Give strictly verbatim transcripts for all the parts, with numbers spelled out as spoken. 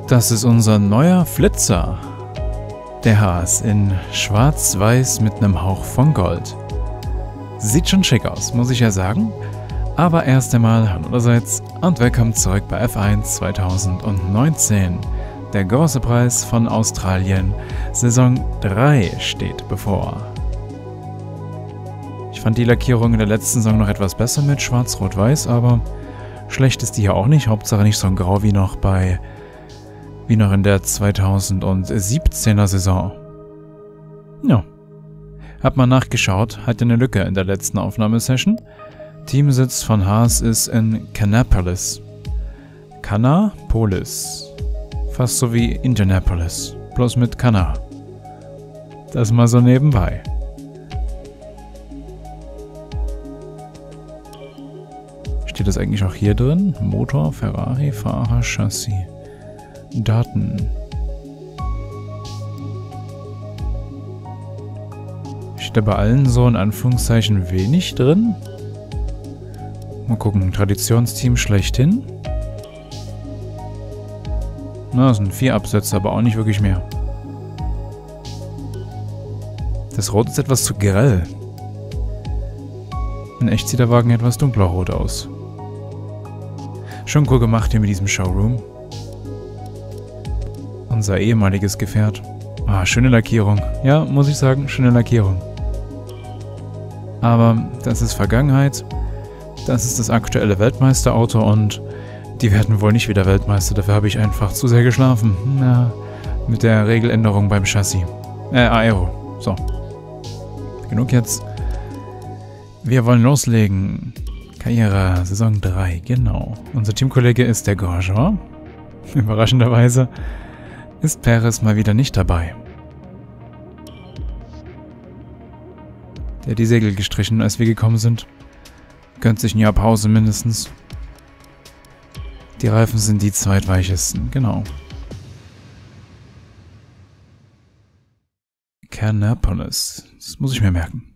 Das ist unser neuer Flitzer. Der Haas in schwarz-weiß mit einem Hauch von Gold. Sieht schon schick aus, muss ich ja sagen. Aber erst einmal hallo allerseits und willkommen zurück bei F eins zweitausendneunzehn. Der große Preis von Australien, Saison drei steht bevor. Ich fand die Lackierung in der letzten Saison noch etwas besser mit schwarz-rot-weiß, aber schlecht ist die hier auch nicht. Hauptsache nicht so ein Grau wie noch bei wie noch in der zweitausendsiebzehner Saison. Ja. Hab mal nachgeschaut, hatte eine Lücke in der letzten Aufnahmesession. Teamsitz von Haas ist in Kannapolis. Kannapolis. Fast so wie Indianapolis. Bloß mit Kanna. Das mal so nebenbei. Steht das eigentlich auch hier drin? Motor, Ferrari, Fahrer, Chassis. Daten. Steht da bei allen so in Anführungszeichen wenig drin? Mal gucken, Traditionsteam schlechthin. Na, das sind vier Absätze, aber auch nicht wirklich mehr. Das Rot ist etwas zu grell. In echt sieht der Wagen etwas dunkler rot aus. Schon cool gemacht hier mit diesem Showroom. Unser ehemaliges Gefährt. Ah, schöne Lackierung. Ja, muss ich sagen, schöne Lackierung. Aber das ist Vergangenheit. Das ist das aktuelle Weltmeisterauto und die werden wohl nicht wieder Weltmeister. Dafür habe ich einfach zu sehr geschlafen. Na, mit der Regeländerung beim Chassis. Äh, Aero. So. Genug jetzt. Wir wollen loslegen. Karriere, Saison drei, genau. Unser Teamkollege ist der Grosjean. Überraschenderweise ist Perez mal wieder nicht dabei. Der hat die Segel gestrichen, als wir gekommen sind. Gönnt sich ein Jahr Pause mindestens. Die Reifen sind die zweitweichesten, genau. Kannapolis. Das muss ich mir merken.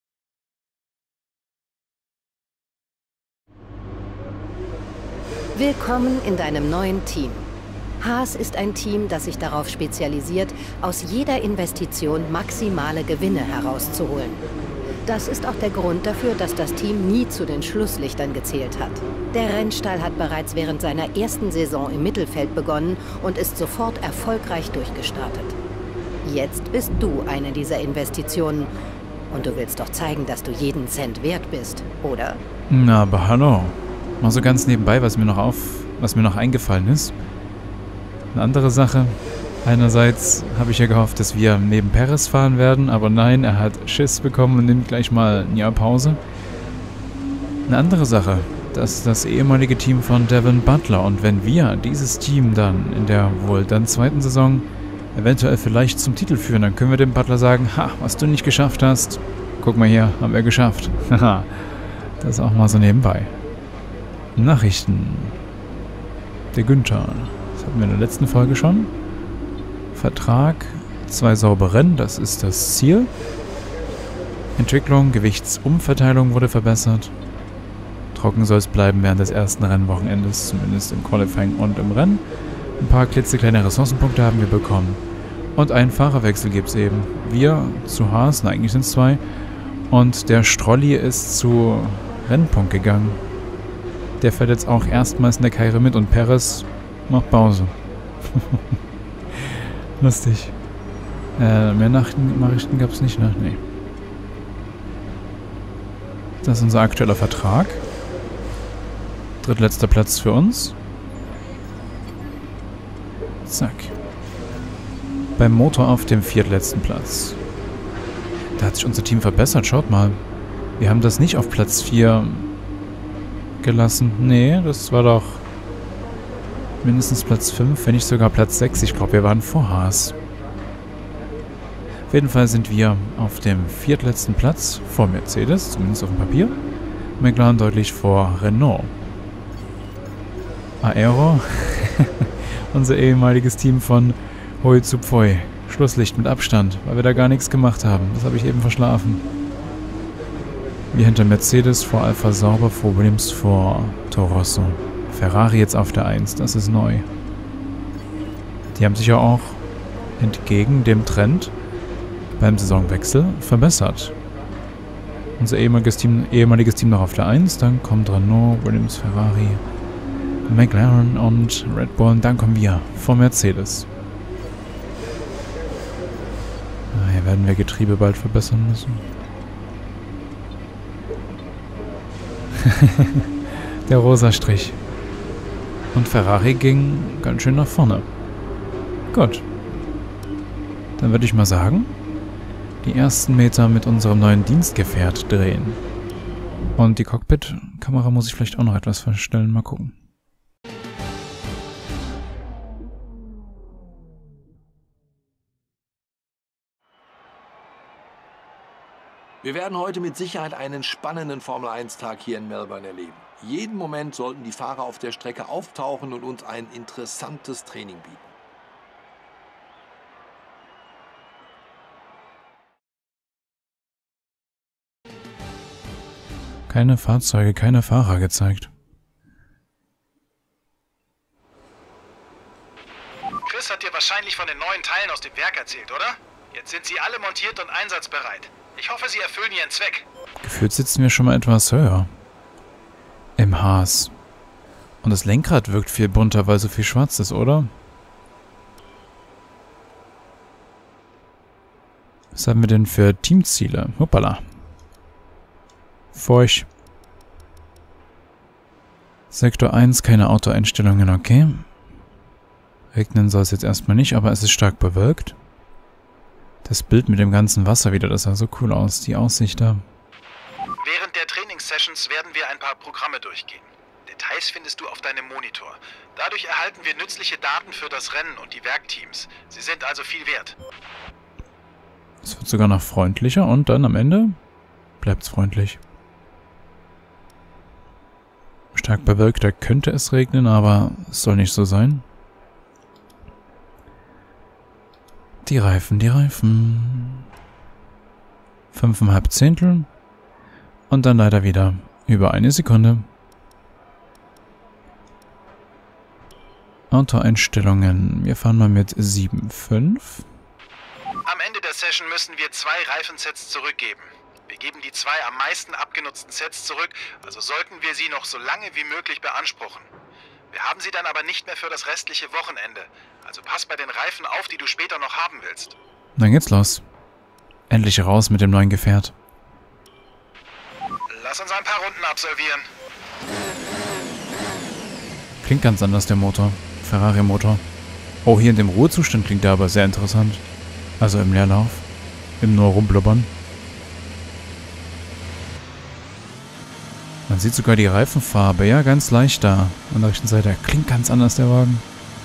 Willkommen in deinem neuen Team. Haas ist ein Team, das sich darauf spezialisiert, aus jeder Investition maximale Gewinne herauszuholen. Das ist auch der Grund dafür, dass das Team nie zu den Schlusslichtern gezählt hat. Der Rennstall hat bereits während seiner ersten Saison im Mittelfeld begonnen und ist sofort erfolgreich durchgestartet. Jetzt bist du eine dieser Investitionen und du willst doch zeigen, dass du jeden Cent wert bist, oder? Na, aber hallo. Mal so ganz nebenbei, was mir noch auf, was mir noch eingefallen ist. Eine andere Sache. Einerseits habe ich ja gehofft, dass wir neben Perez fahren werden, aber nein, er hat Schiss bekommen und nimmt gleich mal ein Jahr Pause. Eine andere Sache, das ist das ehemalige Team von Devin Butler und wenn wir dieses Team dann in der wohl dann zweiten Saison eventuell vielleicht zum Titel führen, dann können wir dem Butler sagen, ha, was du nicht geschafft hast, guck mal hier, haben wir geschafft. Haha, das ist auch mal so nebenbei. Nachrichten. Der Günther. Das hatten wir in der letzten Folge schon. Vertrag. Zwei saubere Rennen, das ist das Ziel. Entwicklung, Gewichtsumverteilung wurde verbessert. Trocken soll es bleiben während des ersten Rennwochenendes, zumindest im Qualifying und im Rennen. Ein paar klitzekleine Ressourcenpunkte haben wir bekommen. Und einen Fahrerwechsel gibt es eben. Wir zu Haas, na eigentlich sind es zwei. Und der Strolli ist zu Rennpunkt gegangen. Der fährt jetzt auch erstmals in der Karriere mit und Perez macht Pause. Lustig. Äh, mehr Nachrichten, Nachrichten gab es nicht, ne? Nee. Das ist unser aktueller Vertrag. Drittletzter Platz für uns. Zack. Beim Motor auf dem viertletzten Platz. Da hat sich unser Team verbessert, schaut mal. Wir haben das nicht auf Platz vier gelassen. Nee, das war doch mindestens Platz fünf, wenn nicht sogar Platz sechs. Ich glaube, wir waren vor Haas. Auf jeden Fall sind wir auf dem viertletzten Platz vor Mercedes, zumindest auf dem Papier. McLaren deutlich vor Renault. Aero, unser ehemaliges Team von Hoi zu Pfoi. Schlusslicht mit Abstand, weil wir da gar nichts gemacht haben. Das habe ich eben verschlafen. Wir hinter Mercedes, vor Alfa Sauber, vor Williams, vor Toro Rosso. Ferrari jetzt auf der eins, das ist neu. Die haben sich ja auch entgegen dem Trend beim Saisonwechsel verbessert. Unser ehemaliges Team, ehemaliges Team noch auf der eins, dann kommt Renault, Williams, Ferrari, McLaren und Red Bull und dann kommen wir vor Mercedes. Ah, hier werden wir Getriebe bald verbessern müssen. Der rosa Strich. Und Ferrari ging ganz schön nach vorne. Gut. Dann würde ich mal sagen, die ersten Meter mit unserem neuen Dienstgefährt drehen. Und die Cockpit-Kamera muss ich vielleicht auch noch etwas verstellen. Mal gucken. Wir werden heute mit Sicherheit einen spannenden Formel eins Tag hier in Melbourne erleben. Jeden Moment sollten die Fahrer auf der Strecke auftauchen und uns ein interessantes Training bieten. Keine Fahrzeuge, keine Fahrer gezeigt. Chris hat dir wahrscheinlich von den neuen Teilen aus dem Werk erzählt, oder? Jetzt sind sie alle montiert und einsatzbereit. Ich hoffe, sie erfüllen ihren Zweck. Gefühlt sitzen wir schon mal etwas höher. Im Haas. Und das Lenkrad wirkt viel bunter, weil so viel schwarz ist, oder? Was haben wir denn für Teamziele? Hoppala. Feucht. Sektor eins, keine Autoeinstellungen, okay. Regnen soll es jetzt erstmal nicht, aber es ist stark bewölkt. Das Bild mit dem ganzen Wasser wieder, das sah so cool aus, die Aussicht da. Während der Trainingssessions werden wir ein paar Programme durchgehen. Details findest du auf deinem Monitor. Dadurch erhalten wir nützliche Daten für das Rennen und die Werkteams. Sie sind also viel wert. Es wird sogar noch freundlicher und dann am Ende bleibt's freundlich. Stark bewölkt, da könnte es regnen, aber es soll nicht so sein. Die Reifen, die Reifen. Fünfeinhalb Zehntel. Und dann leider wieder über eine Sekunde. Autoeinstellungen. Wir fahren mal mit sieben Komma fünf. Am Ende der Session müssen wir zwei Reifensets zurückgeben. Wir geben die zwei am meisten abgenutzten Sets zurück, also sollten wir sie noch so lange wie möglich beanspruchen. Wir haben sie dann aber nicht mehr für das restliche Wochenende. Also pass bei den Reifen auf, die du später noch haben willst. Dann geht's los. Endlich raus mit dem neuen Gefährt. Lass uns ein paar Runden absolvieren. Klingt ganz anders, der Motor. Ferrari-Motor. Oh, hier in dem Ruhezustand klingt der aber sehr interessant. Also im Leerlauf. Im nur rumblubbern. Man sieht sogar die Reifenfarbe. Ja, ganz leicht da. An der rechten Seite. Klingt ganz anders, der Wagen.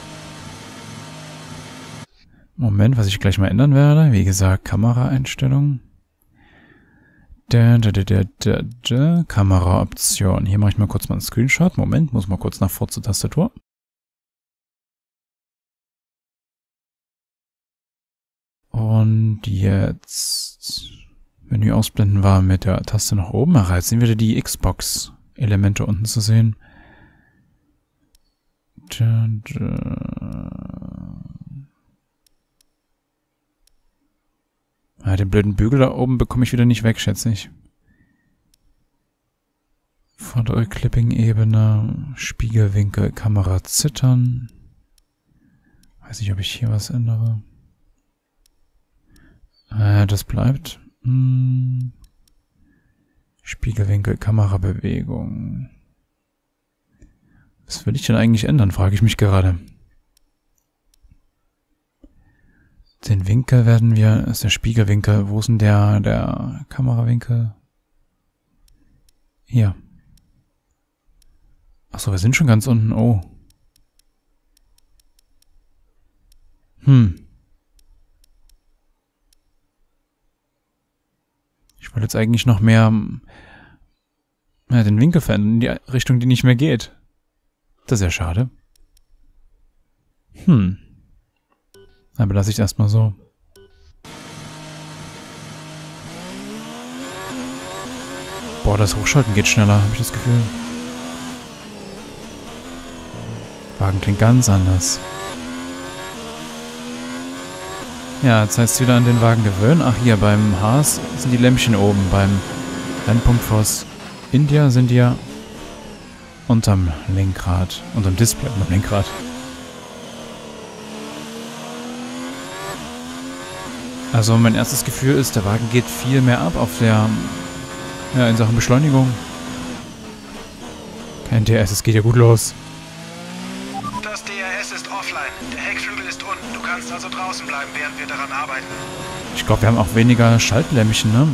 Moment, was ich gleich mal ändern werde. Wie gesagt, Kameraeinstellungen. Da, da, da, da, da, da. Kameraoption. Hier mache ich mal kurz mal einen Screenshot. Moment, muss mal kurz nach vor zur Tastatur. Und jetzt Menü ausblenden war mit der Taste nach oben. Ach, jetzt sind wieder die Xbox-Elemente unten zu sehen. Da, da. Ah, den blöden Bügel da oben bekomme ich wieder nicht weg, schätze ich. Vordere Clipping-Ebene, Spiegelwinkel, Kamera zittern. Weiß nicht, ob ich hier was ändere. Äh, das bleibt. Hm. Spiegelwinkel, Kamerabewegung. Was will ich denn eigentlich ändern, frage ich mich gerade. Den Winkel werden wir, ist der Spiegelwinkel, wo ist denn der, der Kamerawinkel? Hier. Achso, wir sind schon ganz unten, oh. Hm. Ich wollte jetzt eigentlich noch mehr ja, den Winkel verändern, in die Richtung, die nicht mehr geht. Das ist ja schade. Hm. Aber lasse ich erstmal so. Boah, das Hochschalten geht schneller, habe ich das Gefühl. Wagen klingt ganz anders. Ja, jetzt heißt es wieder an den Wagen gewöhnen. Ach, hier beim Haas sind die Lämpchen oben. Beim Rennpunkt Force India sind die ja unterm Lenkrad. Unterm Display, unterm Lenkrad. Also mein erstes Gefühl ist, der Wagen geht viel mehr ab auf der, ja, in Sachen Beschleunigung. Kein D R S, es geht ja gut los. Das D R S ist offline. Der Heckflügel ist unten. Du kannst also draußen bleiben, während wir daran arbeiten. Ich glaube, wir haben auch weniger Schaltlämpchen, ne?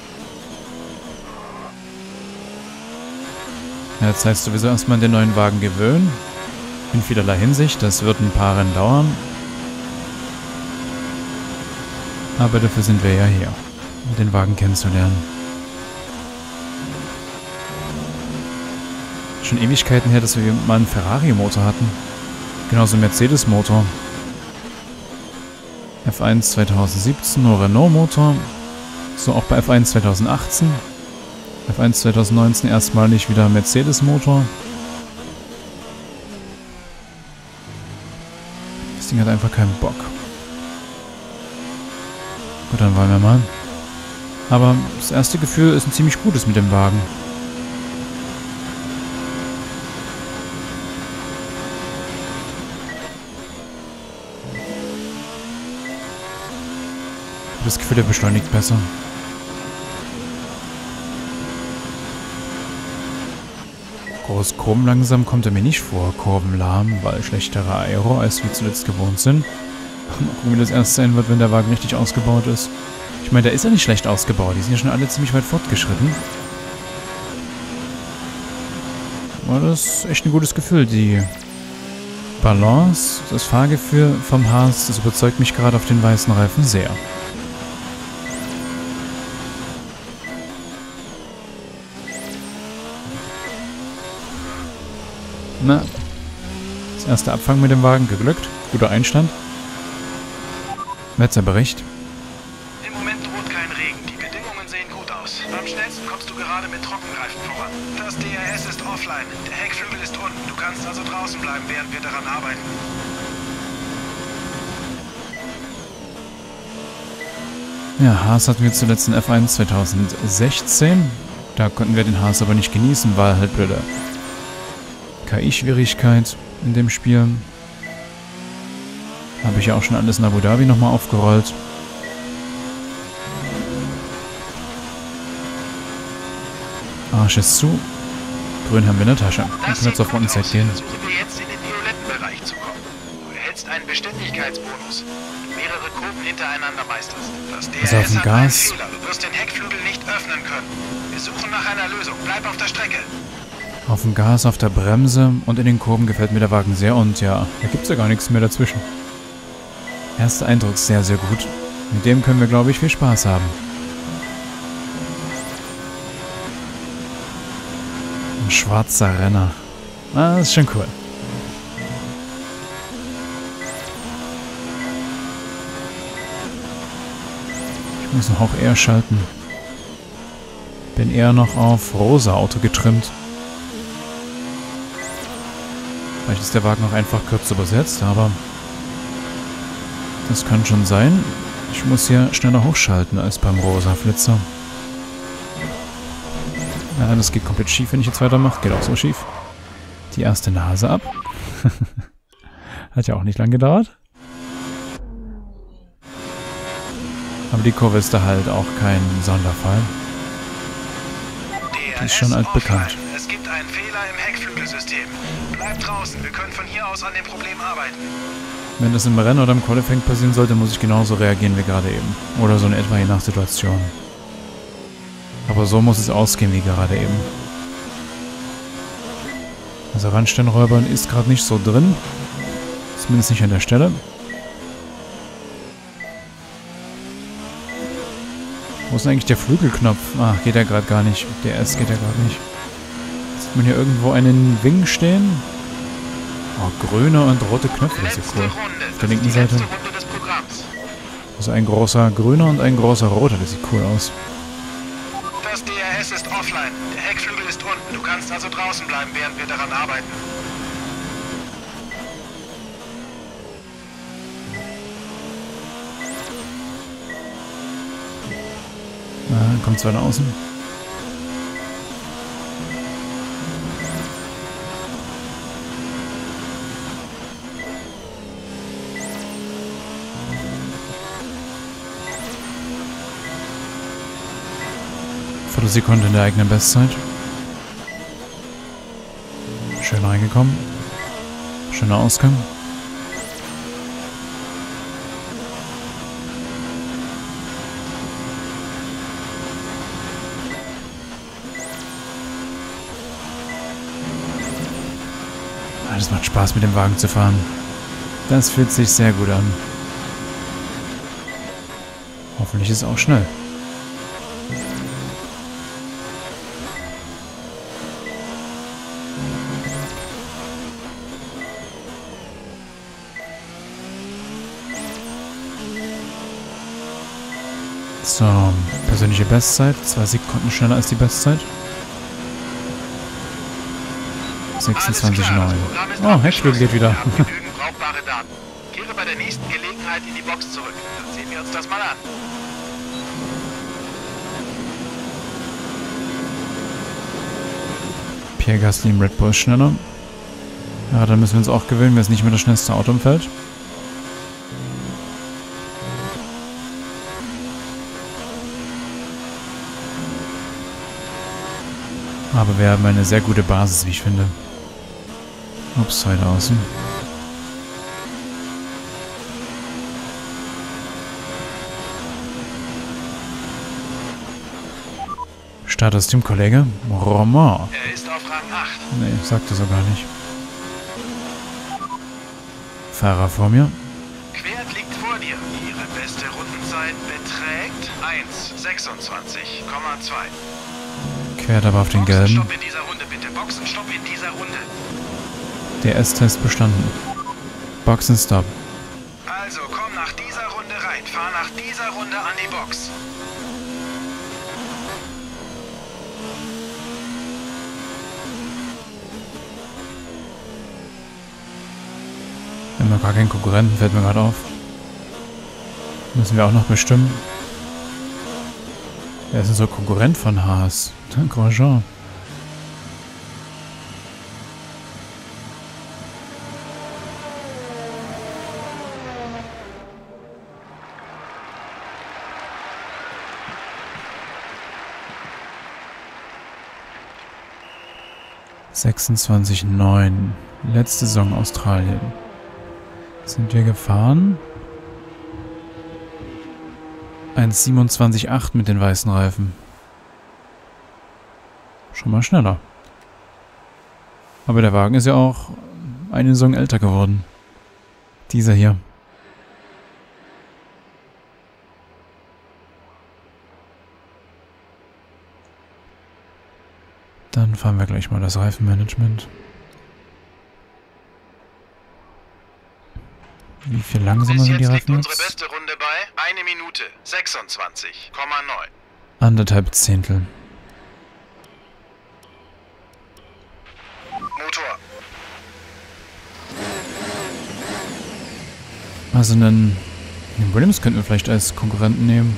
Ja, jetzt heißt sowieso erstmal an den neuen Wagen gewöhnen. In vielerlei Hinsicht. Das wird ein paar Rennen dauern. Aber dafür sind wir ja hier, um den Wagen kennenzulernen. Schon Ewigkeiten her, dass wir mal einen Ferrari-Motor hatten. Genauso einen Mercedes-Motor. F eins zweitausendsiebzehn, nur Renault-Motor. So auch bei F eins zweitausendachtzehn. F eins zweitausendneunzehn erstmalig wieder Mercedes-Motor. Das Ding hat einfach keinen Bock. Gut, dann wollen wir mal. Aber das erste Gefühl ist ein ziemlich gutes mit dem Wagen. Ich habe das Gefühl, der beschleunigt besser. Groß Kurven langsam kommt er mir nicht vor. Kurven lahm, weil schlechtere Aero, als wir zuletzt gewohnt sind. Mal gucken, wie das erst sein wird, wenn der Wagen richtig ausgebaut ist. Ich meine, der ist ja nicht schlecht ausgebaut. Die sind ja schon alle ziemlich weit fortgeschritten. Aber das ist echt ein gutes Gefühl. Die Balance, das Fahrgefühl vom Haas, das überzeugt mich gerade auf den weißen Reifen sehr. Na, das erste Abfangen mit dem Wagen geglückt. Guter Einstand. Wetterbericht. Im Moment droht kein Regen. Die Bedingungen sehen gut aus. Am schnellsten kommst du gerade mit Trockenreifen voran. Das D R S ist offline. Der Heckflügel ist unten. Du kannst also draußen bleiben, während wir daran arbeiten. Ja, Haas hatten wir zuletzt in F eins zweitausendsechzehn. Da konnten wir den Haas aber nicht genießen, weil halt blöde K I-Schwierigkeit in dem Spiel. Habe ich ja auch schon alles in Abu Dhabi nochmal aufgerollt. Arsch ist zu. Grün haben wir in der Tasche. Wir können jetzt auf Rundenzeit gehen. Versuchen wir jetzt in den violetten Bereich zu kommen. Du erhältst einen Beständigkeitsbonus. Mehrere Kurven hintereinander meisterst. Das D R S Also auf dem hat einen Gas. Fehler. Du wirst den Heckflügel nicht öffnen können. Wir suchen nach einer Lösung. Bleib auf der Strecke. Auf dem Gas, auf der Bremse und in den Kurven gefällt mir der Wagen sehr und ja, da gibt es ja gar nichts mehr dazwischen. Erster Eindruck sehr, sehr gut. Mit dem können wir, glaube ich, viel Spaß haben. Ein schwarzer Renner. Ah, das ist schon cool. Ich muss noch auch eher schalten. Bin eher noch auf rosa Auto getrimmt. Vielleicht ist der Wagen auch einfach kürzer übersetzt, aber das kann schon sein. Ich muss hier schneller hochschalten als beim rosa Flitzer. Ja, das geht komplett schief, wenn ich jetzt weitermache. Geht auch so schief. Die erste Nase ab. Hat ja auch nicht lang gedauert. Aber die Kurve ist da halt auch kein Sonderfall. Die ist schon altbekannt. Es gibt einen Fehler im Heckflügelsystem. Bleib draußen, wir können von hier aus an dem Problem arbeiten. Wenn das im Rennen oder im Qualifying passieren sollte, muss ich genauso reagieren wie gerade eben. Oder so in etwa je nach Situation. Aber so muss es ausgehen wie gerade eben. Also Randsteinräubern ist gerade nicht so drin. Zumindest nicht an der Stelle. Wo ist denn eigentlich der Flügelknopf? Ach, geht ja gerade gar nicht. Der S geht ja gerade nicht. Sieht man hier irgendwo einen Wing stehen? Oh, grüne und rote Knöpfe, das ist cool. Auf der linken Seite. Also ein großer grüner und ein großer roter, das sieht cool aus. Das D R S ist offline. Der Heckflügel ist unten. Du kannst also draußen bleiben, während wir daran arbeiten. Ah, kommt zwar nach außen. Viertelsekunde in der eigenen Bestzeit. Schön reingekommen. Schöner Ausgang. Das macht Spaß, mit dem Wagen zu fahren. Das fühlt sich sehr gut an. Hoffentlich ist es auch schnell. So, persönliche Bestzeit. Zwei Sekunden schneller als die Bestzeit. sechsundzwanzig Komma neun. Oh, Heckflügel geht wieder. Genügend brauchbare Daten. Kehre bei der nächsten Gelegenheit in die Box zurück. Dann sehen wir uns das mal an. Pierre Gasly im Red Bull ist schneller. Ja, dann müssen wir uns auch gewöhnen, wer ist nicht mehr das schnellste Auto im Feld. Aber wir haben eine sehr gute Basis, wie ich finde. Ups, weiter außen. Start aus dem Kollege Romain. Er ist auf Rang acht. Nee, sagt er so gar nicht. Fahrer vor mir. Quert liegt vor dir. Ihre beste Rundenzeit beträgt eins sechsundzwanzig Komma zwei. Quert aber auf den gelben. Boxenstopp in dieser Runde, bitte. Boxenstopp in dieser Runde. Der S-Test bestanden. Boxenstopp. Also, komm nach dieser Runde rein. Fahr nach dieser Runde an die Box. Wir haben noch gar keinen Konkurrenten, fällt mir gerade auf. Müssen wir auch noch bestimmen. Wer ist denn so Konkurrent von Haas? Grosjean. sechsundzwanzig Komma neun. Letzte Saison Australien. Sind wir gefahren? eins siebenundzwanzig Komma acht mit den weißen Reifen. Schon mal schneller. Aber der Wagen ist ja auch eine Saison älter geworden. Dieser hier. Dann fahren wir gleich mal das Reifenmanagement. Wie viel langsamer sind die Reifen jetzt? Unsere beste Runde bei eine Minute sechsundzwanzig Komma neun. Anderthalb Zehntel. Motor. Also einen, einen Williams könnten wir vielleicht als Konkurrenten nehmen.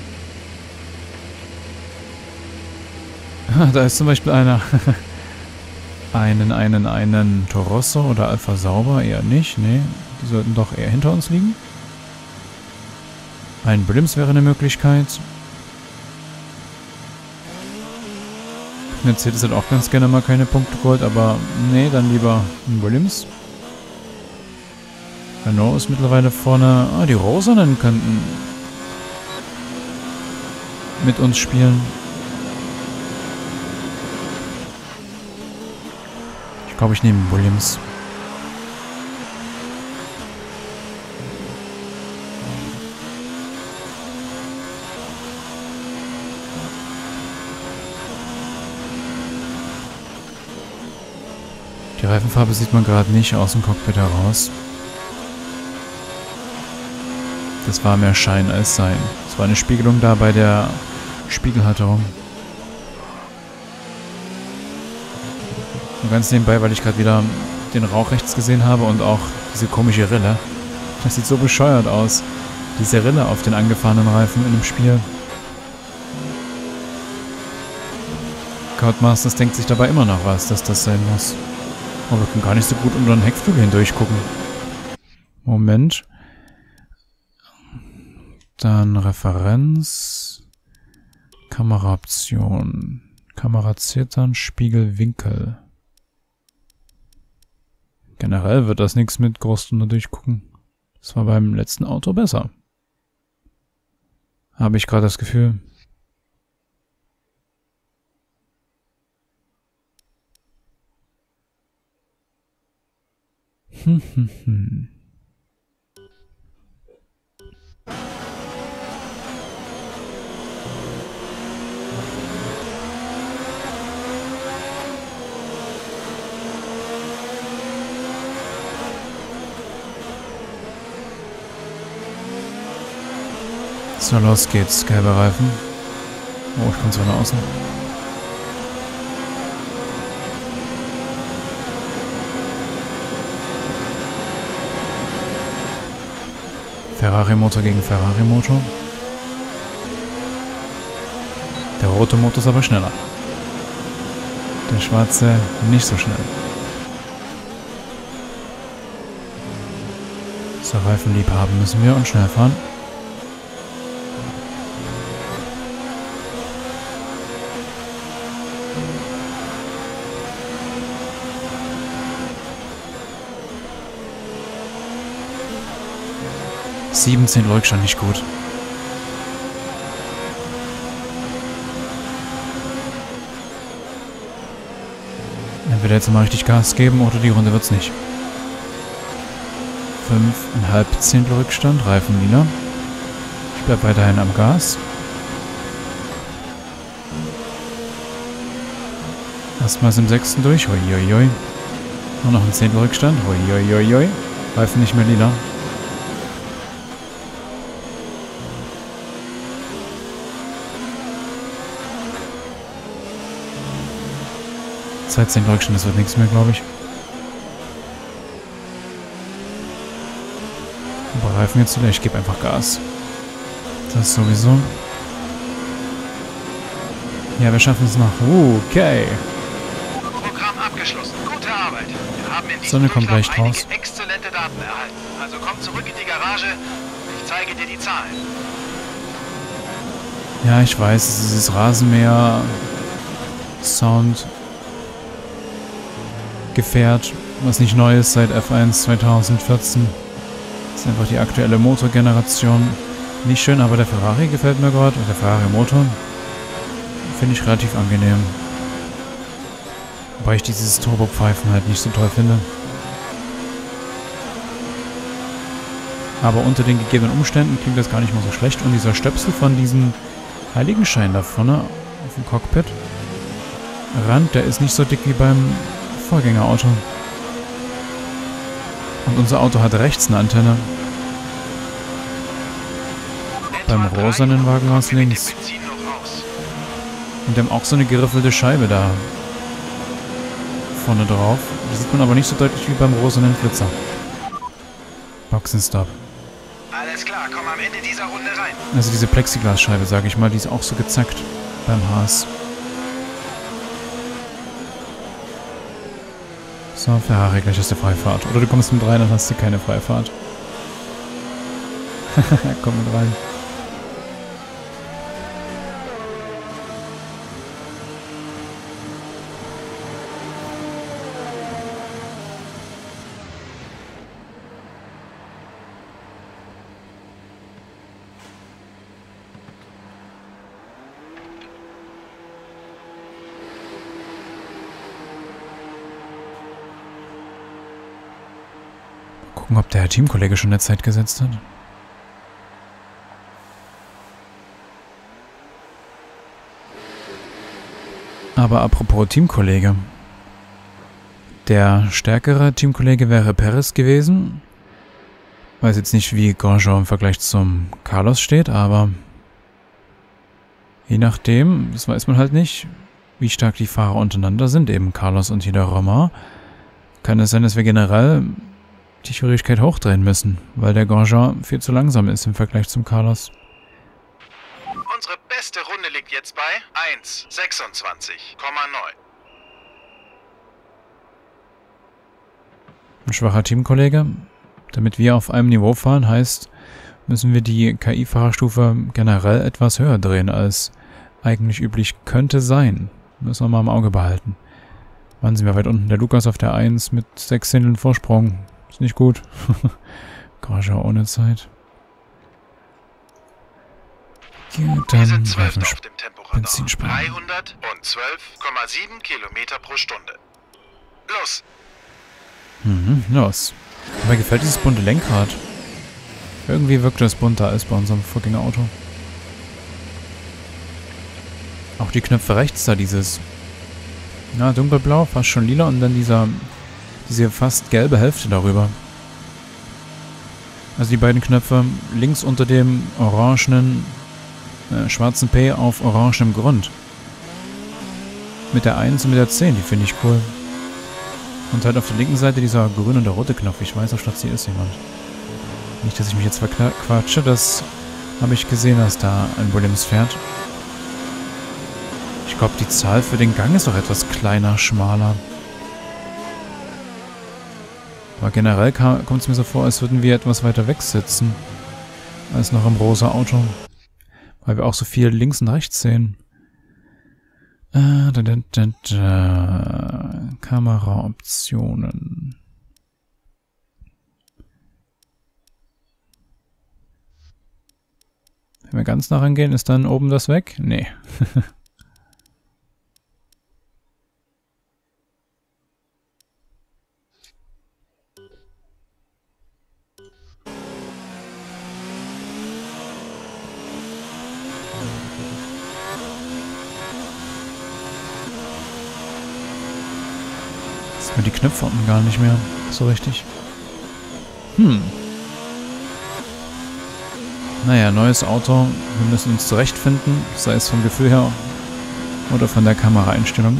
Da ist zum Beispiel einer. einen, einen, einen Toro Rosso oder Alfa Sauber eher nicht. Nee, die sollten doch eher hinter uns liegen. Ein Williams wäre eine Möglichkeit. Mercedes hat auch ganz gerne mal keine Punkte geholt, aber nee, dann lieber ein Williams. Renault ist mittlerweile vorne. Ah, die Rosanen könnten mit uns spielen. Ich glaube, ich nehme Williams. Die Reifenfarbe sieht man gerade nicht aus dem Cockpit heraus. Das war mehr Schein als Sein. Es war eine Spiegelung da bei der Spiegelhalterung. Und ganz nebenbei, weil ich gerade wieder den Rauch rechts gesehen habe und auch diese komische Rille. Das sieht so bescheuert aus. Diese Rille auf den angefahrenen Reifen in dem Spiel. Codemasters denkt sich dabei immer noch was, dass das sein muss. Aber wir können gar nicht so gut unter den Heckflügel hindurch gucken. Moment. Dann Referenz. Kameraoption. Kamerazittern, Spiegelwinkel. Generell wird das nichts mit groß drunter durchgucken. Das war beim letzten Auto besser. Habe ich gerade das Gefühl. Hm, hm, hm. So, los geht's. Gelbe Reifen. Oh, ich komme zwar nach außen. Ferrari-Motor gegen Ferrari-Motor. Der rote Motor ist aber schneller. Der schwarze nicht so schnell. So, Reifenliebhaben müssen wir und schnell fahren. siebzehn Rückstand nicht gut. Entweder jetzt mal richtig Gas geben oder die Runde wird's nicht. fünf Komma fünf Zehntel Rückstand, Reifen lila. Ich bleib weiterhin am Gas. Erstmals im sechsten durch. Huiuiui. Nur noch ein Zehntel Rückstand. Huiuiui. Reifen nicht mehr lila. dreizehn Rückstand, das wird nichts mehr, glaube ich. Aber Reifen jetzt wieder, ich gebe einfach Gas. Das sowieso. Ja, wir schaffen es noch. Uh, okay. Programm abgeschlossen. Gute Arbeit. Wir haben in diesem Sonne kommt gleich Durchlauf raus. einige exzellente Daten erhalten. Also komm zurück in die Garage. Ich zeige dir die Zahlen. Ja, ich weiß, es ist dieses Rasenmäher Sound Gefährt, was nicht neu ist seit F eins zweitausendvierzehn. Das ist einfach die aktuelle Motorgeneration. Nicht schön, aber der Ferrari gefällt mir gerade. Der Ferrari-Motor finde ich relativ angenehm. Wobei ich dieses Turbo-Pfeifen halt nicht so toll finde. Aber unter den gegebenen Umständen klingt das gar nicht mal so schlecht. Und dieser Stöpsel von diesem Heiligenschein da vorne auf dem Cockpit Rand, der ist nicht so dick wie beim Vorgängerauto. Und unser Auto hat rechts eine Antenne. Beim rosanen Wagen war es links. Und die haben auch so eine geriffelte Scheibe da vorne drauf. Die sieht man aber nicht so deutlich wie beim rosanen Flitzer. Boxenstopp. Alles klar, komm am Ende dieser Runde rein. Also diese Plexiglasscheibe, sage ich mal, die ist auch so gezackt beim Haas. So, Ferrari, gleich hast du Freifahrt. Oder du kommst mit rein, dann hast du keine Freifahrt. Komm mit rein. Gucken, ob der Herr Teamkollege schon eine Zeit gesetzt hat. Aber apropos Teamkollege. Der stärkere Teamkollege wäre Perez gewesen. Weiß jetzt nicht, wie Grosjean im Vergleich zum Carlos steht, aber je nachdem, das weiß man halt nicht, wie stark die Fahrer untereinander sind, eben Carlos und Hideo Romain, kann es sein, dass wir generell die Schwierigkeit hochdrehen müssen, weil der Grosjean viel zu langsam ist im Vergleich zum Carlos. Unsere beste Runde liegt jetzt bei eins Komma sechsundzwanzig Komma neun. Ein schwacher Teamkollege. Damit wir auf einem Niveau fahren, heißt, müssen wir die K I-Fahrerstufe generell etwas höher drehen, als eigentlich üblich könnte sein. Müssen wir mal im Auge behalten. Wann sind wir weit unten? Der Lukas auf der eins mit sechs Zehnteln Vorsprung. Ist nicht gut. Garage ohne Zeit. Gut, dann wir sind zwölfter auf dem Temporadar. Benzin sparen. dreihundertzwölf Komma sieben Kilometer pro Stunde. Los! Mhm, los. Mir gefällt dieses bunte Lenkrad. Irgendwie wirkt das bunter als bei unserem fucking Auto. Auch die Knöpfe rechts da, dieses... Na, dunkelblau, fast schon lila und dann dieser... diese fast gelbe Hälfte darüber. Also die beiden Knöpfe links unter dem orangenen... Äh, schwarzen P auf orangenem Grund. Mit der eins und mit der zehn, die finde ich cool. Und halt auf der linken Seite dieser grüne und der rote Knopf. Ich weiß, auf Stadt hier ist jemand. Nicht, dass ich mich jetzt verquatsche. Das habe ich gesehen, dass da ein Williams fährt. Ich glaube, die Zahl für den Gang ist doch etwas kleiner, schmaler. Aber generell kommt es mir so vor, als würden wir etwas weiter weg sitzen. Als noch im rosa Auto. Weil wir auch so viel links und rechts sehen. Äh, da, da, da, da. Kameraoptionen. Wenn wir ganz nah rangehen, ist dann oben das weg? Nee. Die Knöpfe unten gar nicht mehr so richtig. Hm. Naja, neues Auto. Wir müssen uns zurechtfinden, sei es vom Gefühl her oder von der Kameraeinstellung.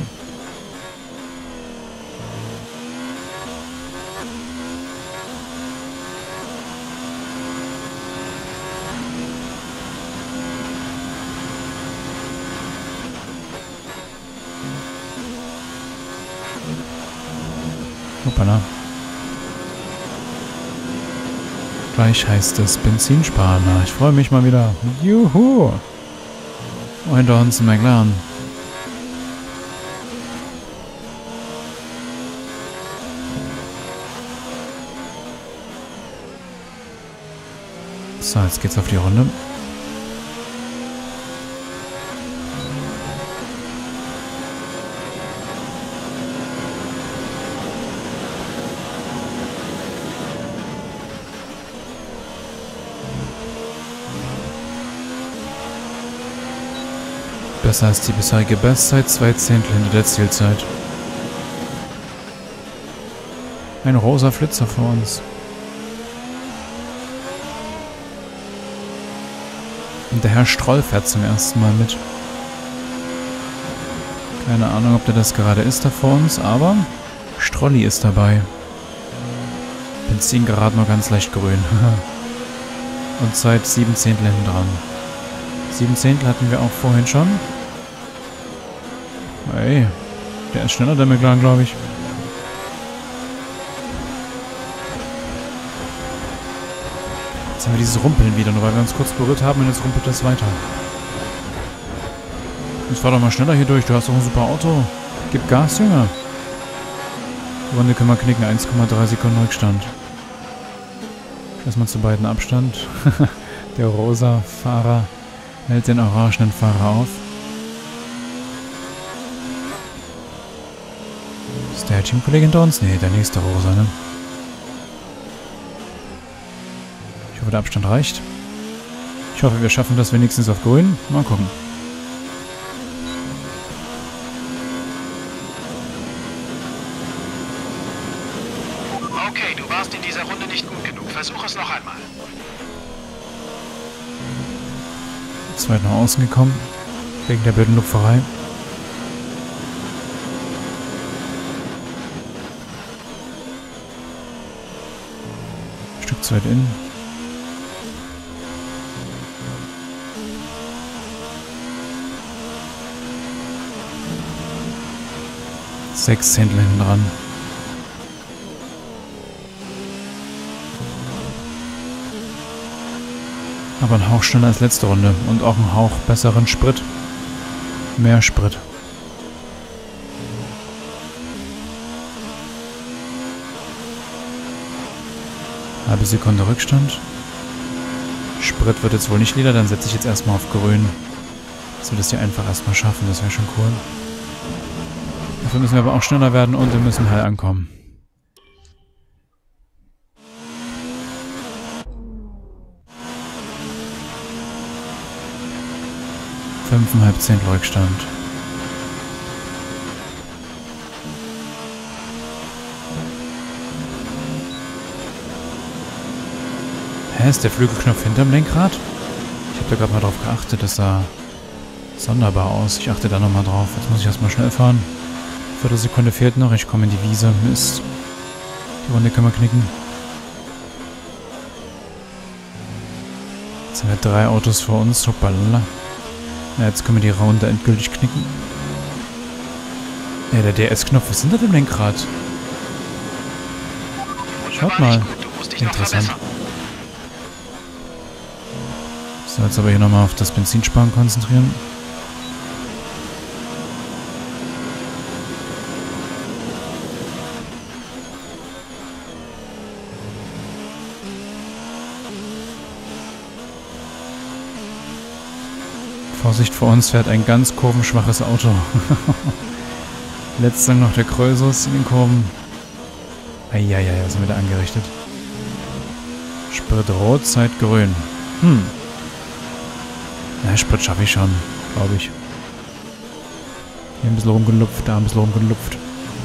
Hoppala. Gleich heißt es Benzinsparen. Ich freue mich mal wieder. Juhu! Oh, hinter uns ein McLaren. So, jetzt geht's auf die Runde. Besser als die bisherige Bestzeit, zwei Zehntel hinter der Zielzeit. Ein rosa Flitzer vor uns. Und der Herr Stroll fährt zum ersten Mal mit. Keine Ahnung, ob der das gerade ist da vor uns, aber Strolli ist dabei. Benzin gerade noch ganz leicht grün. Und Zeit sieben Zehntel hinten dran. Sieben Zehntel hatten wir auch vorhin schon. Hey, der ist schneller, der McLaren, glaube ich. Jetzt haben wir dieses Rumpeln wieder, nur weil wir uns kurz berührt haben und jetzt rumpelt es weiter. Jetzt fahr doch mal schneller hier durch, du hast doch ein super Auto. Gib Gas, Junge. Die Runde können wir knicken, eins Komma drei Sekunden Rückstand. Erstmal zu beiden Abstand. Der rosa Fahrer hält den orangenen Fahrer auf. Ist der Teamkollege hinter uns? Nee, der nächste rosa, ne? Ich hoffe, der Abstand reicht. Ich hoffe, wir schaffen das wenigstens auf grün. Mal gucken. Okay, du warst in dieser Runde nicht gut genug. Versuch es noch einmal. Zweit nach außen gekommen. Wegen der blöden Lupferei. Ein Stück zu weit innen. Sechs Zehntel hinten dran. Aber ein Hauch schneller als letzte Runde. Und auch ein Hauch besseren Sprit. Mehr Sprit. Halbe Sekunde Rückstand. Sprit wird jetzt wohl nicht lila, dann setze ich jetzt erstmal auf grün. Dass wir das hier einfach erstmal schaffen, das wäre schon cool. Dafür müssen wir aber auch schneller werden und wir müssen heil ankommen. Fünfeinhalb Zehntel Rückstand. Hä, ist der Flügelknopf hinterm Lenkrad? Ich habe da gerade mal drauf geachtet, das sah sonderbar aus. Ich achte da nochmal drauf. Jetzt muss ich erstmal schnell fahren. Viertelsekunde fehlt noch, ich komme in die Wiese. Mist. Die Runde können wir knicken. Jetzt haben wir drei Autos vor uns. Hoppala. Ja, jetzt können wir die Runde endgültig knicken. Ja, der D S-Knopf, was ist hinter dem Lenkrad? Schaut mal. Interessant. So, jetzt aber hier nochmal auf das Benzinsparen konzentrieren. Vorsicht, vor uns fährt ein ganz kurvenschwaches Auto. Letztes noch der Krösus in den Kurven. Eieiei, was haben wir da angerichtet? Sprit rot, Zeit grün. Hm. Na, Sprit schaffe ich schon, glaube ich. Hier ein bisschen rumgelupft, da ein bisschen rumgelupft.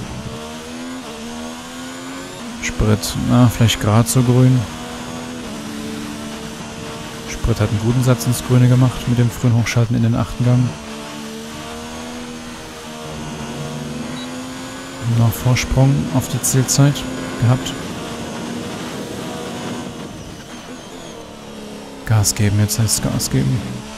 Sprit, na, vielleicht gerade so grün. Sprit hat einen guten Satz ins Grüne gemacht mit dem frühen Hochschalten in den achten Gang. Noch Vorsprung auf die Zielzeit gehabt. Gas geben, jetzt heißt es Gas geben.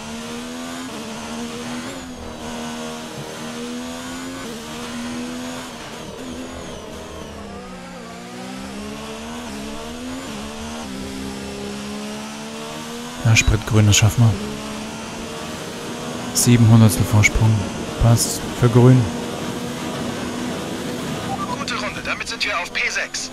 Ja, Spritgrün, das schaffen wir. siebenhundertstel Vorsprung. Passt. Für grün. Gute Runde, damit sind wir auf P sechs.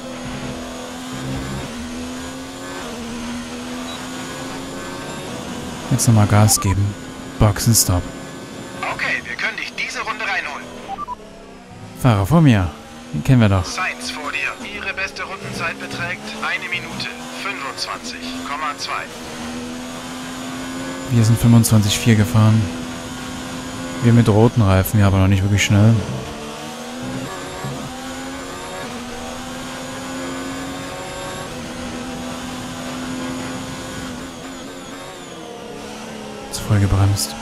Jetzt nochmal Gas geben. Boxenstopp. Okay, wir können dich diese Runde reinholen. Fahrer vor mir. Den kennen wir doch. Sainz vor dir. Ihre beste Rundenzeit beträgt eine Minute fünfundzwanzig Komma zwei. Wir sind fünfundzwanzig Komma vier gefahren. Wir mit roten Reifen, ja, aber noch nicht wirklich schnell. Zu voll gebremst.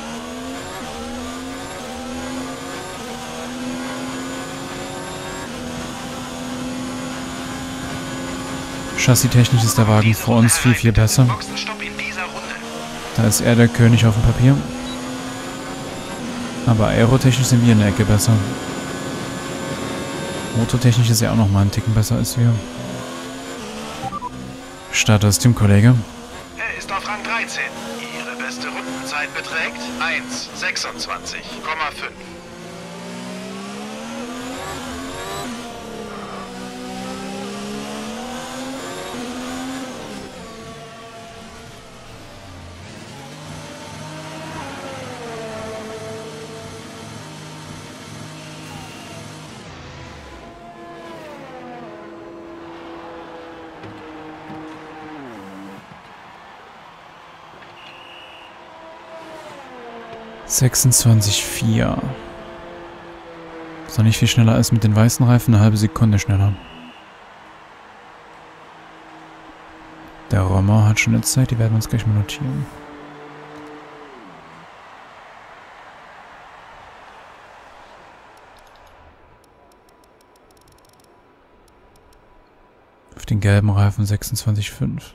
Chassistechnisch ist der Wagen vor uns viel, viel besser. Da ist er der König auf dem Papier. Aber aerotechnisch sind wir in der Ecke besser. Motortechnisch ist er auch noch mal einen Ticken besser als wir. Starter ist Teamkollege. Er ist auf Rang dreizehn. Ihre beste Rundenzeit beträgt eins Komma sechsundzwanzig Komma fünf. sechsundzwanzig Komma vier. Ist noch nicht viel schneller als mit den weißen Reifen, eine halbe Sekunde schneller. Der Romer hat schon eine Zeit, die werden wir uns gleich mal notieren. Auf den gelben Reifen sechsundzwanzig Komma fünf.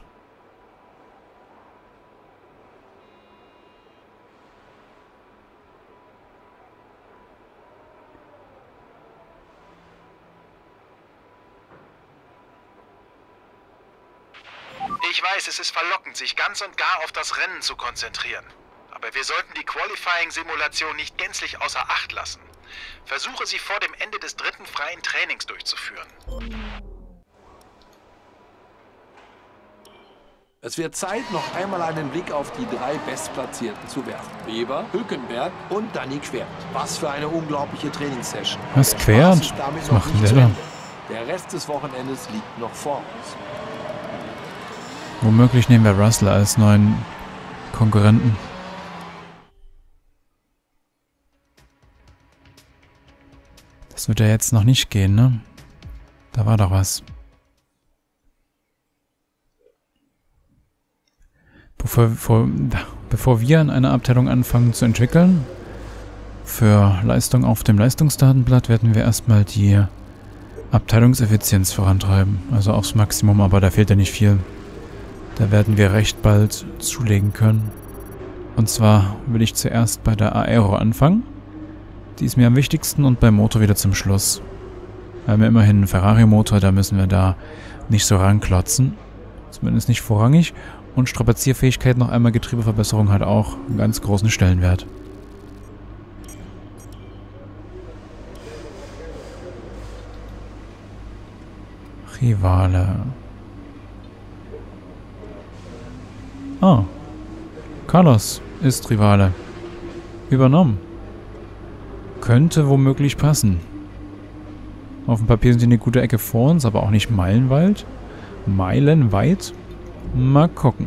Ich weiß, es ist verlockend, sich ganz und gar auf das Rennen zu konzentrieren. Aber wir sollten die Qualifying-Simulation nicht gänzlich außer Acht lassen. Versuche sie vor dem Ende des dritten freien Trainings durchzuführen. Es wird Zeit, noch einmal einen Blick auf die drei Bestplatzierten zu werfen. Weber, Hülkenberg und Danny Quert. Was für eine unglaubliche Trainingssession. Was, Quert? Was macht denn der da? Der Rest des Wochenendes liegt noch vor uns. Womöglich nehmen wir Russell als neuen Konkurrenten. Das wird ja jetzt noch nicht gehen, ne? Da war doch was. Bevor, vor, bevor wir in einer Abteilung anfangen zu entwickeln, für Leistung auf dem Leistungsdatenblatt werden wir erstmal die Abteilungseffizienz vorantreiben. Also aufs Maximum, aber da fehlt ja nicht viel. Da werden wir recht bald zulegen können. Und zwar will ich zuerst bei der Aero anfangen. Die ist mir am wichtigsten und beim Motor wieder zum Schluss. Wir haben ja immerhin einen Ferrari-Motor, da müssen wir da nicht so ranklotzen. Zumindest nicht vorrangig. Und Strapazierfähigkeit noch einmal, Getriebeverbesserung hat auch einen ganz großen Stellenwert. Rivale. Ah. Carlos ist Rivale. Übernommen. Könnte womöglich passen. Auf dem Papier sind die eine gute Ecke vor uns, aber auch nicht meilenweit. Meilenweit. Mal gucken.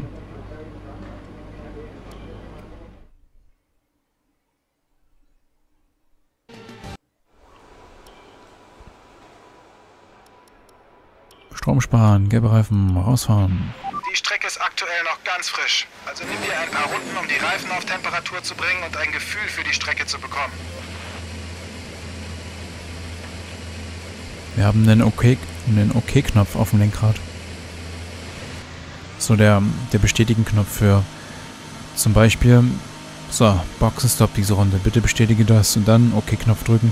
Strom sparen, gelbe Reifen, rausfahren. Die Strecke ist aktuell noch ganz frisch. Also nimm dir ein paar Runden, um die Reifen auf Temperatur zu bringen und ein Gefühl für die Strecke zu bekommen. Wir haben einen OK, einen OK-Knopf auf dem Lenkrad. So der, der Bestätigen-Knopf für zum Beispiel, so, Boxenstopp diese Runde, bitte bestätige das und dann OK-Knopf drücken.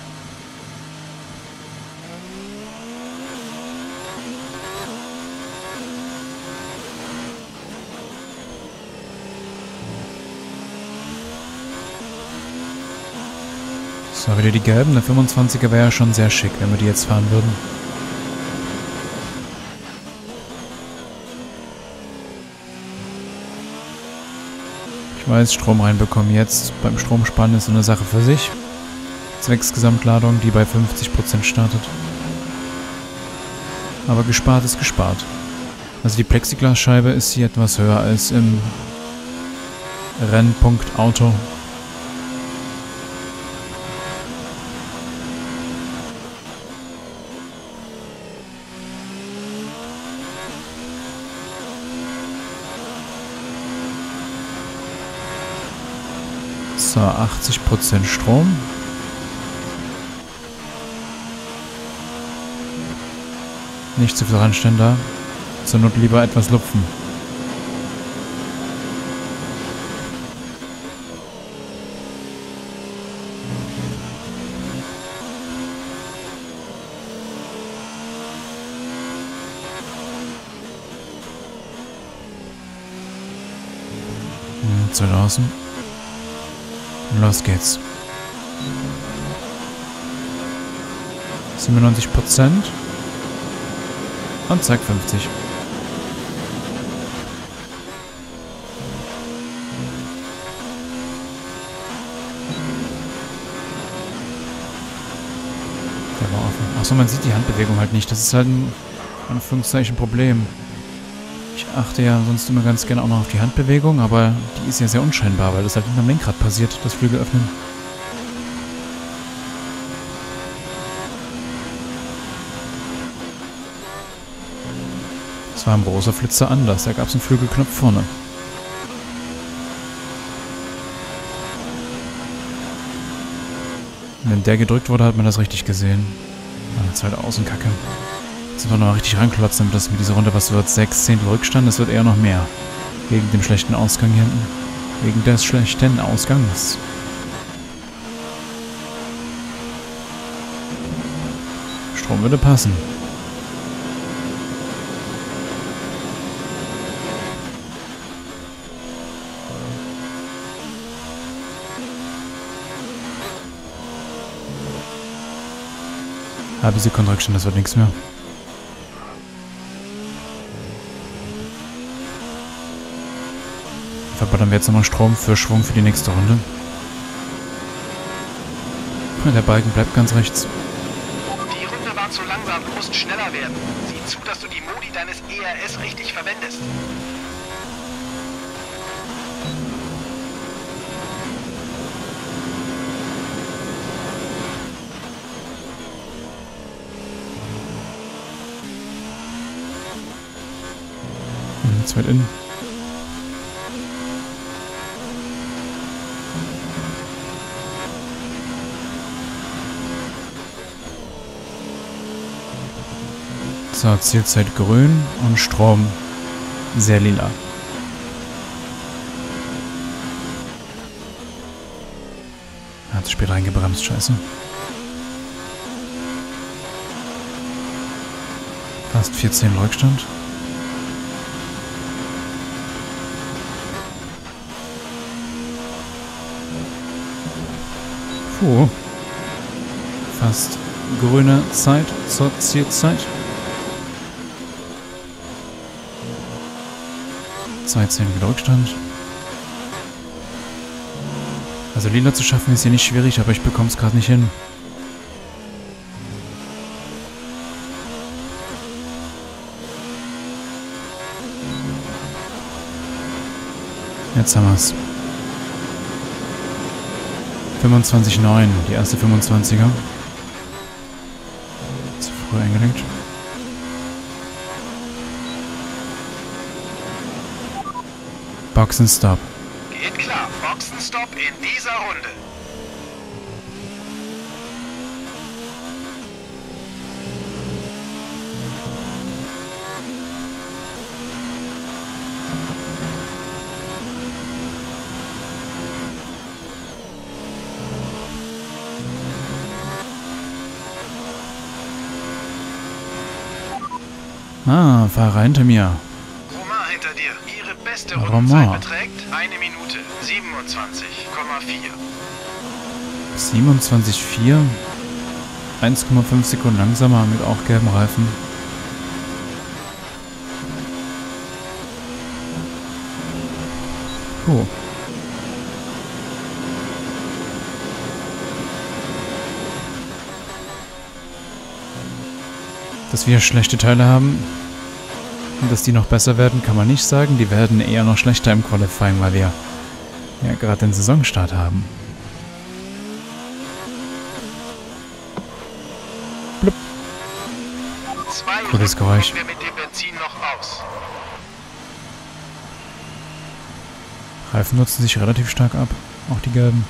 So, wieder die gelben, der fünfundzwanziger wäre ja schon sehr schick, wenn wir die jetzt fahren würden. Ich weiß, Strom reinbekommen jetzt beim Stromspannen ist so eine Sache für sich. Zwecks Gesamtladung, die bei fünfzig Prozent startet. Aber gespart ist gespart. Also die Plexiglasscheibe ist hier etwas höher als im Rennpunkt Auto. So, achtzig Prozent Strom. Nicht zu viel Randständer. Zur Not lieber etwas lupfen. Hm, zweitausend. Los geht's. siebenundneunzig Prozent. Und zack, fünfzig. Der war offen. Achso, man sieht die Handbewegung halt nicht. Das ist halt ein Anführungszeichen Problem. Ich achte ja sonst immer ganz gerne auch noch auf die Handbewegung, aber die ist ja sehr unscheinbar, weil das halt hinterm Lenkrad passiert, das Flügel öffnen. Das war im großer Flitzer anders, da gab es einen Flügelknopf vorne. Wenn der gedrückt wurde, hat man das richtig gesehen. Ah, zweite Außenkacke. Jetzt müssen wir noch richtig ranklotzen, damit das mit dieser Runde was wird. Sechs Zehntel Rückstand, das wird eher noch mehr. Wegen dem schlechten Ausgang hier hinten. Wegen des schlechten Ausgangs. Strom würde passen. Halbe Sekunde Rückstand, das wird nichts mehr. Verballern wir jetzt nochmal Strom für Schwung für die nächste Runde. Der Balken bleibt ganz rechts. Die Runde war zu langsam, du musst schneller werden. Sieh zu, dass du die Modi deines E R S richtig verwendest. Jetzt wird in. So, Zielzeit grün und Strom sehr lila. Hat zu spät reingebremst, scheiße. Fast vierzehn Rückstand. Puh. Fast grüne Zeit zur Zielzeit. zwei Zehn Rückstand. Also lila zu schaffen ist hier nicht schwierig, aber ich bekomme es gerade nicht hin. Jetzt haben wir es. fünfundzwanzig neun, die erste fünfundzwanziger. Zu früh eingelenkt. Boxenstopp. Geht klar, Boxenstopp in dieser Runde. Ah, Fahrer hinter mir. Romain hinter dir. Ihre beste Romain. Rundenzeit beträgt eine Minute siebenundzwanzig Komma vier. siebenundzwanzig Komma vier. eins Komma fünf Sekunden langsamer mit auch gelben Reifen. Puh. Dass wir schlechte Teile haben und dass die noch besser werden, kann man nicht sagen. Die werden eher noch schlechter im Qualifying, weil wir ja gerade den Saisonstart haben. Blub. Zwei Gutes Runden Geräusch. kommen wir mit dem Benzin noch aus. Reifen nutzen sich relativ stark ab, auch die gelben.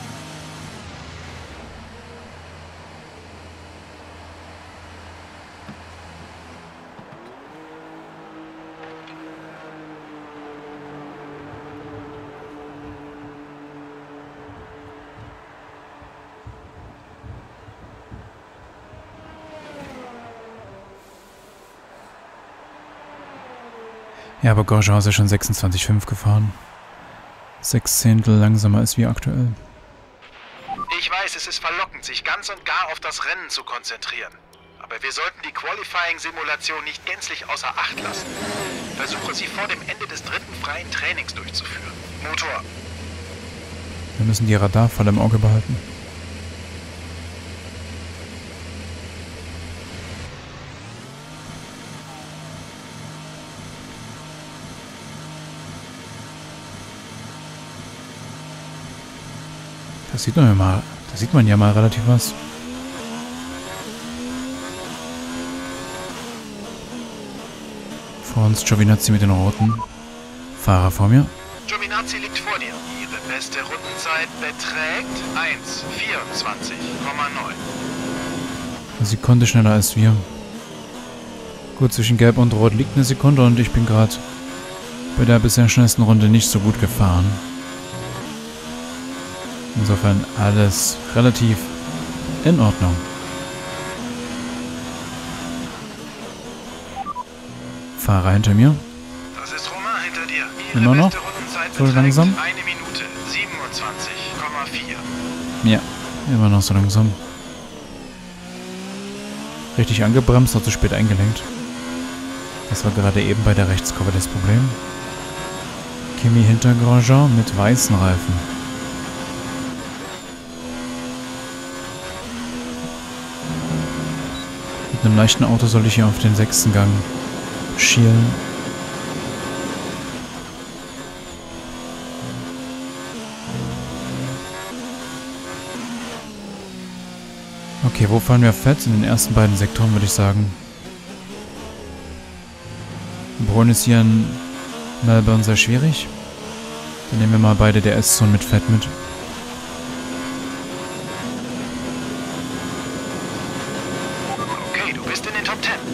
Ja, aber Grosjean ist ja schon sechsundzwanzig Komma fünf gefahren. Sechs Zehntel langsamer als wir aktuell. Ich weiß, es ist verlockend, sich ganz und gar auf das Rennen zu konzentrieren. Aber wir sollten die Qualifying-Simulation nicht gänzlich außer Acht lassen. Versuche sie vor dem Ende des dritten freien Trainings durchzuführen. Motor. Wir müssen die Radarfalle im Auge behalten. Das sieht man ja mal, da sieht man ja mal relativ was. Vor uns Giovinazzi mit den roten. Fahrer vor mir. Giovinazzi liegt vor dir. Ihre beste Rundenzeit beträgt eins vierundzwanzig Komma neun. Eine Sekunde schneller als wir. Gut, zwischen Gelb und Rot liegt eine Sekunde und ich bin gerade bei der bisher schnellsten Runde nicht so gut gefahren. Insofern alles relativ in Ordnung. Fahrer hinter mir. Das ist Romain hinter dir. Ihre Immer noch? beste Rundenzeit So beträgt langsam? eine Minute siebenundzwanzig Komma vier. Ja, immer noch so langsam. richtig angebremst, noch zu spät eingelenkt. Das war gerade eben bei der Rechtskurve das Problem. Kimi hinter Grosjean mit weißen Reifen. Mit einem leichten Auto soll ich hier auf den sechsten Gang schielen. Okay, wo fahren wir fett? In den ersten beiden Sektoren würde ich sagen. Brunn ist hier in Melbourne sehr schwierig. Dann nehmen wir mal beide D S-Zonen mit Fett mit. Okay, du bist in den Top Ten.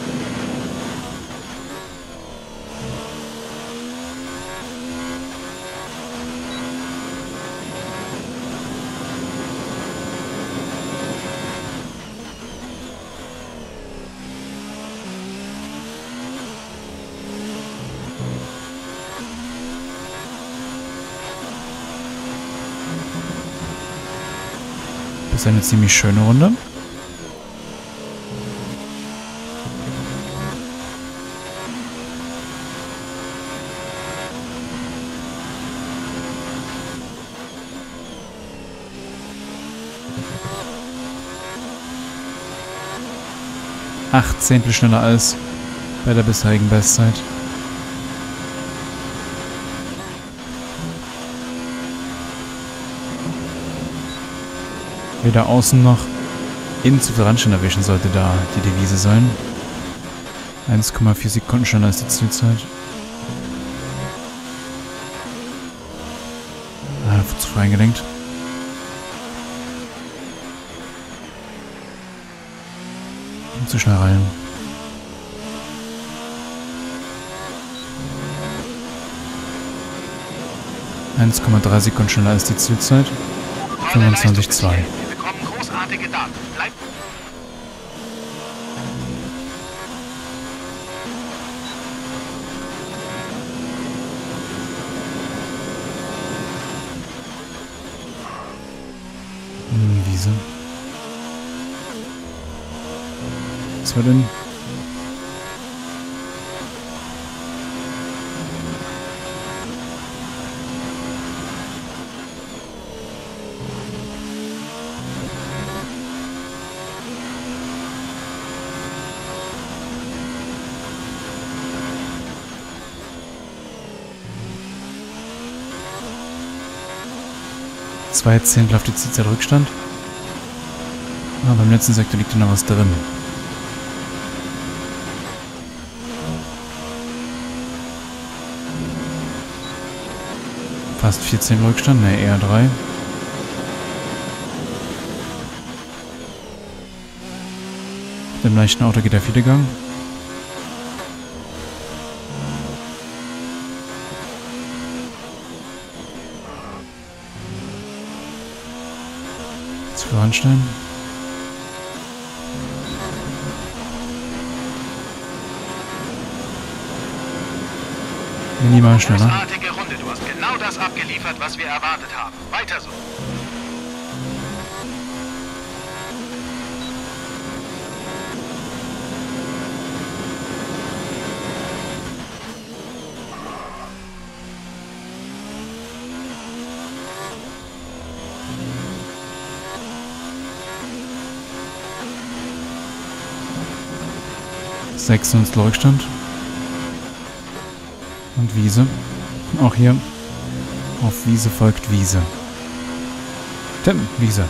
Das ist eine ziemlich schöne Runde. Acht Zehntel schneller als bei der bisherigen Bestzeit. Weder außen noch innen zu viel Randstein erwischen sollte da die Devise sein. eins Komma vier Sekunden schneller als die Zielzeit. Ah, zu frei eingelenkt. Und zu schnell rein. eins Komma drei Sekunden schneller als die Zielzeit. fünfundzwanzig Komma zwei. Wir bekommen großartige Daten. Bleib. Hm, Wiese. Was war denn? Zwei Zehntel auf die Zielzeit Rückstand. Aber beim letzten Sektor liegt noch was drin. Fast vierzehn Rückstand, ne, eher drei. Mit dem leichten Auto geht der vierte Gang. Zu viel Randstein. Minimal schneller. Großartige Runde. Du hast genau das abgeliefert, was wir erwartet haben. Weiter so. sechs Rückstand. Und Wiese. Auch hier. Auf Wiese folgt Wiese. Tim, Wiese.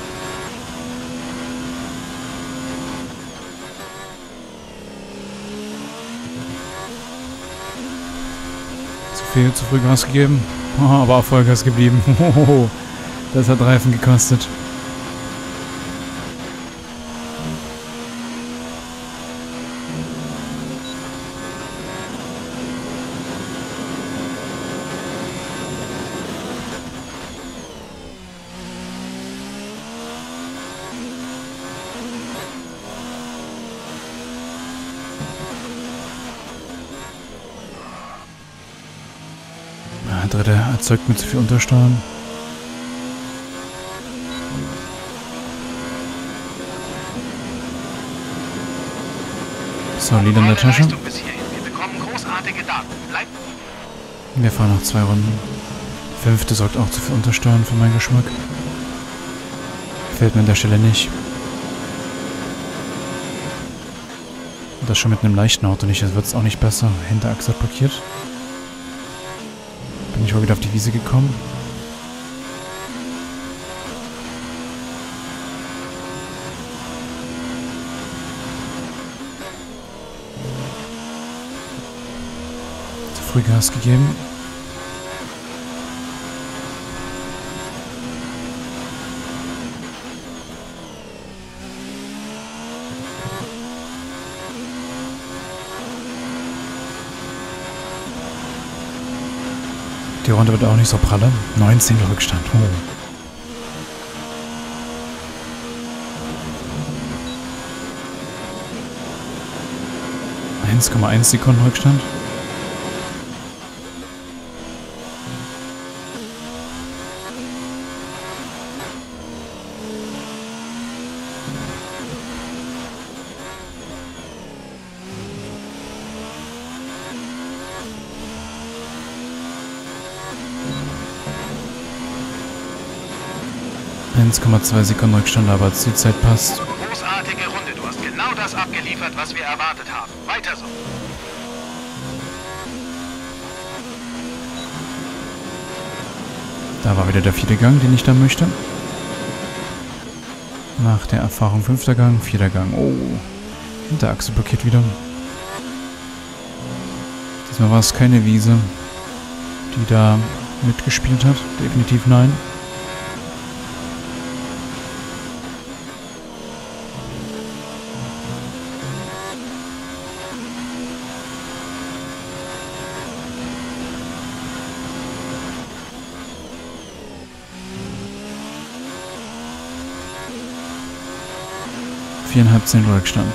Zu viel, zu früh Gas gegeben. Oh, aber auch Vollgas geblieben. Das hat Reifen gekostet. Dritte erzeugt mit zu viel Untersteuern. So, Lied in der Tasche. Leistung bis hierhin. Wir bekommen großartige Daten. Bleib. Wir fahren noch zwei Runden. Fünfte sorgt auch zu viel Untersteuern für meinen Geschmack. Gefällt mir an der Stelle nicht. Und das schon mit einem leichten Auto nicht. Das wird es auch nicht besser. Hinterachse blockiert. Bin ich mal wieder auf die Wiese gekommen. Zu früh Gas gegeben. Die Runde wird auch nicht so pralle. neunzehn Rückstand. Oh. eins Komma eins Sekunden Rückstand. eins Komma zwei Sekunden Rückstand, aber die Zeit passt. Großartige Runde. Du hast genau das abgeliefert, was wir erwartet haben. Weiter so. Da war wieder der vierte Gang, den ich da möchte. Nach der Erfahrung fünfter Gang, vierter Gang. Oh, Hinterachse blockiert wieder. Diesmal war es keine Wiese, die da mitgespielt hat. Definitiv nein. Viereinhalb Zehntel Rückstand.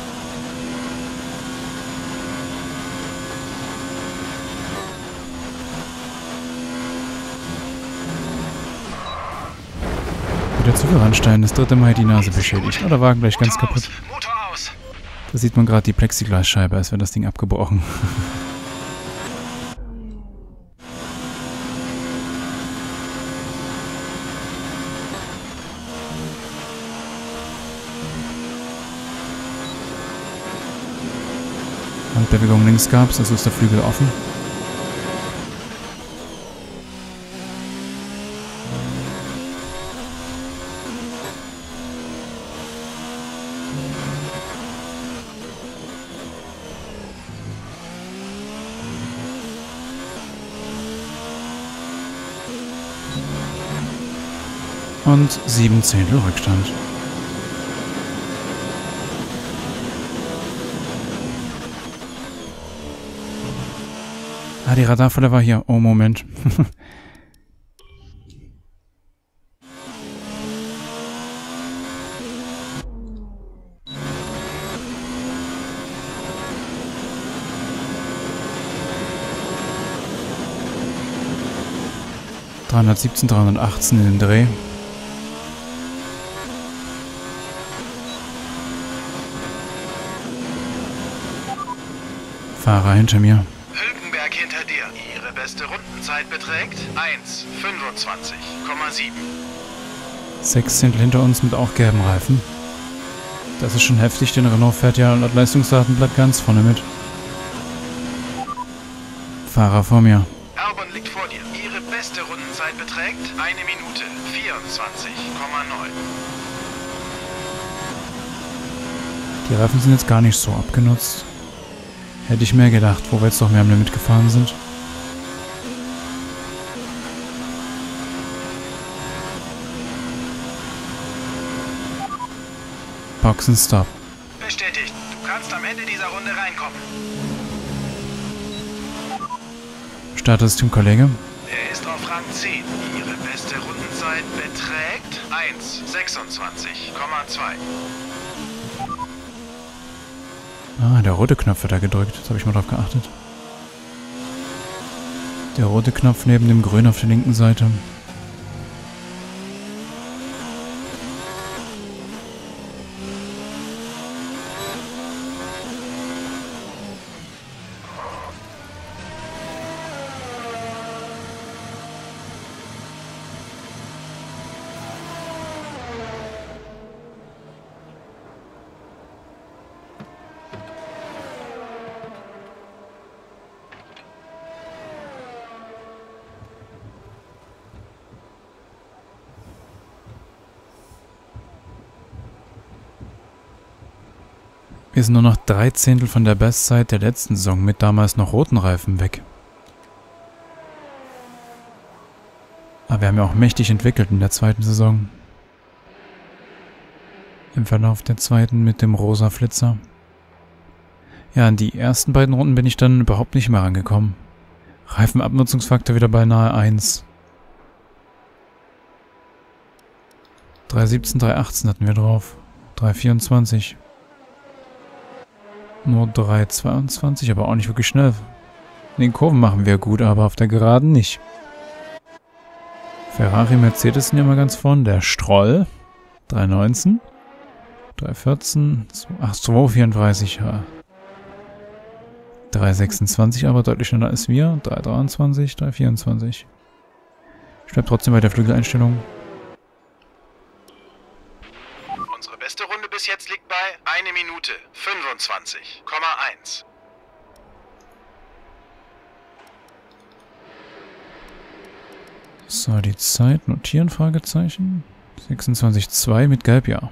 Wieder zu viel Randstein, das dritte Mal die Nase beschädigt. Oh, der Wagen gleich ganz kaputt. Motor aus. Da sieht man gerade die Plexiglasscheibe, als wäre das Ding abgebrochen. Handbewegung links gab es, also ist der Flügel offen. Und sieben Zehntel Rückstand. Ah, die Radarfalle war hier. Oh, Moment. dreihundertsiebzehn, dreihundertachtzehn in den Dreh. Fahrer hinter mir. Hülkenberg hinter dir. Ihre beste Rundenzeit beträgt eins Komma fünfundzwanzig Komma sieben. Sechs Zehntel hinter uns mit auch gelben Reifen. Das ist schon heftig, denn Renault fährt ja laut Leistungsdatenblatt ganz vorne mit. Fahrer vor mir. Albon liegt vor dir. Ihre beste Rundenzeit beträgt eine Minute vierundzwanzig Komma neun. Die Reifen sind jetzt gar nicht so abgenutzt. Hätte ich mehr gedacht, wo wir jetzt doch mehr am Limit gefahren sind. Boxenstopp. Bestätigt. Du kannst am Ende dieser Runde reinkommen. Startsystem, Kollege. Er ist auf Rang zehn. Ihre beste Rundenzeit beträgt eins Komma sechsundzwanzig Komma zwei. Ah, der rote Knopf wird da gedrückt. Jetzt habe ich mal drauf geachtet. Der rote Knopf neben dem grünen auf der linken Seite. ist nur noch drei Zehntel von der Bestzeit der letzten Saison mit damals noch roten Reifen weg. Aber wir haben ja auch mächtig entwickelt in der zweiten Saison. Im Verlauf der zweiten mit dem rosa Flitzer. Ja, an die ersten beiden Runden bin ich dann überhaupt nicht mehr rangekommen. Reifenabnutzungsfaktor wieder bei nahe eins. drei siebzehn, drei achtzehn hatten wir drauf. drei vierundzwanzig. Nur drei zweiundzwanzig, aber auch nicht wirklich schnell. In den Kurven machen wir gut, aber auf der Geraden nicht. Ferrari, Mercedes sind ja mal ganz vorne. Der Stroll. drei neunzehn. drei vierzehn. Ach, zwei vierunddreißig. Ja. drei sechsundzwanzig, aber deutlich schneller als wir. drei dreiundzwanzig, drei vierundzwanzig. Ich bleib trotzdem bei der Flügeleinstellung. Unsere beste Runde bis jetzt liegt bei eine Minute fünfundzwanzig Komma eins. So, die Zeit notieren, Fragezeichen. sechsundzwanzig Komma zwei mit Gelb, ja.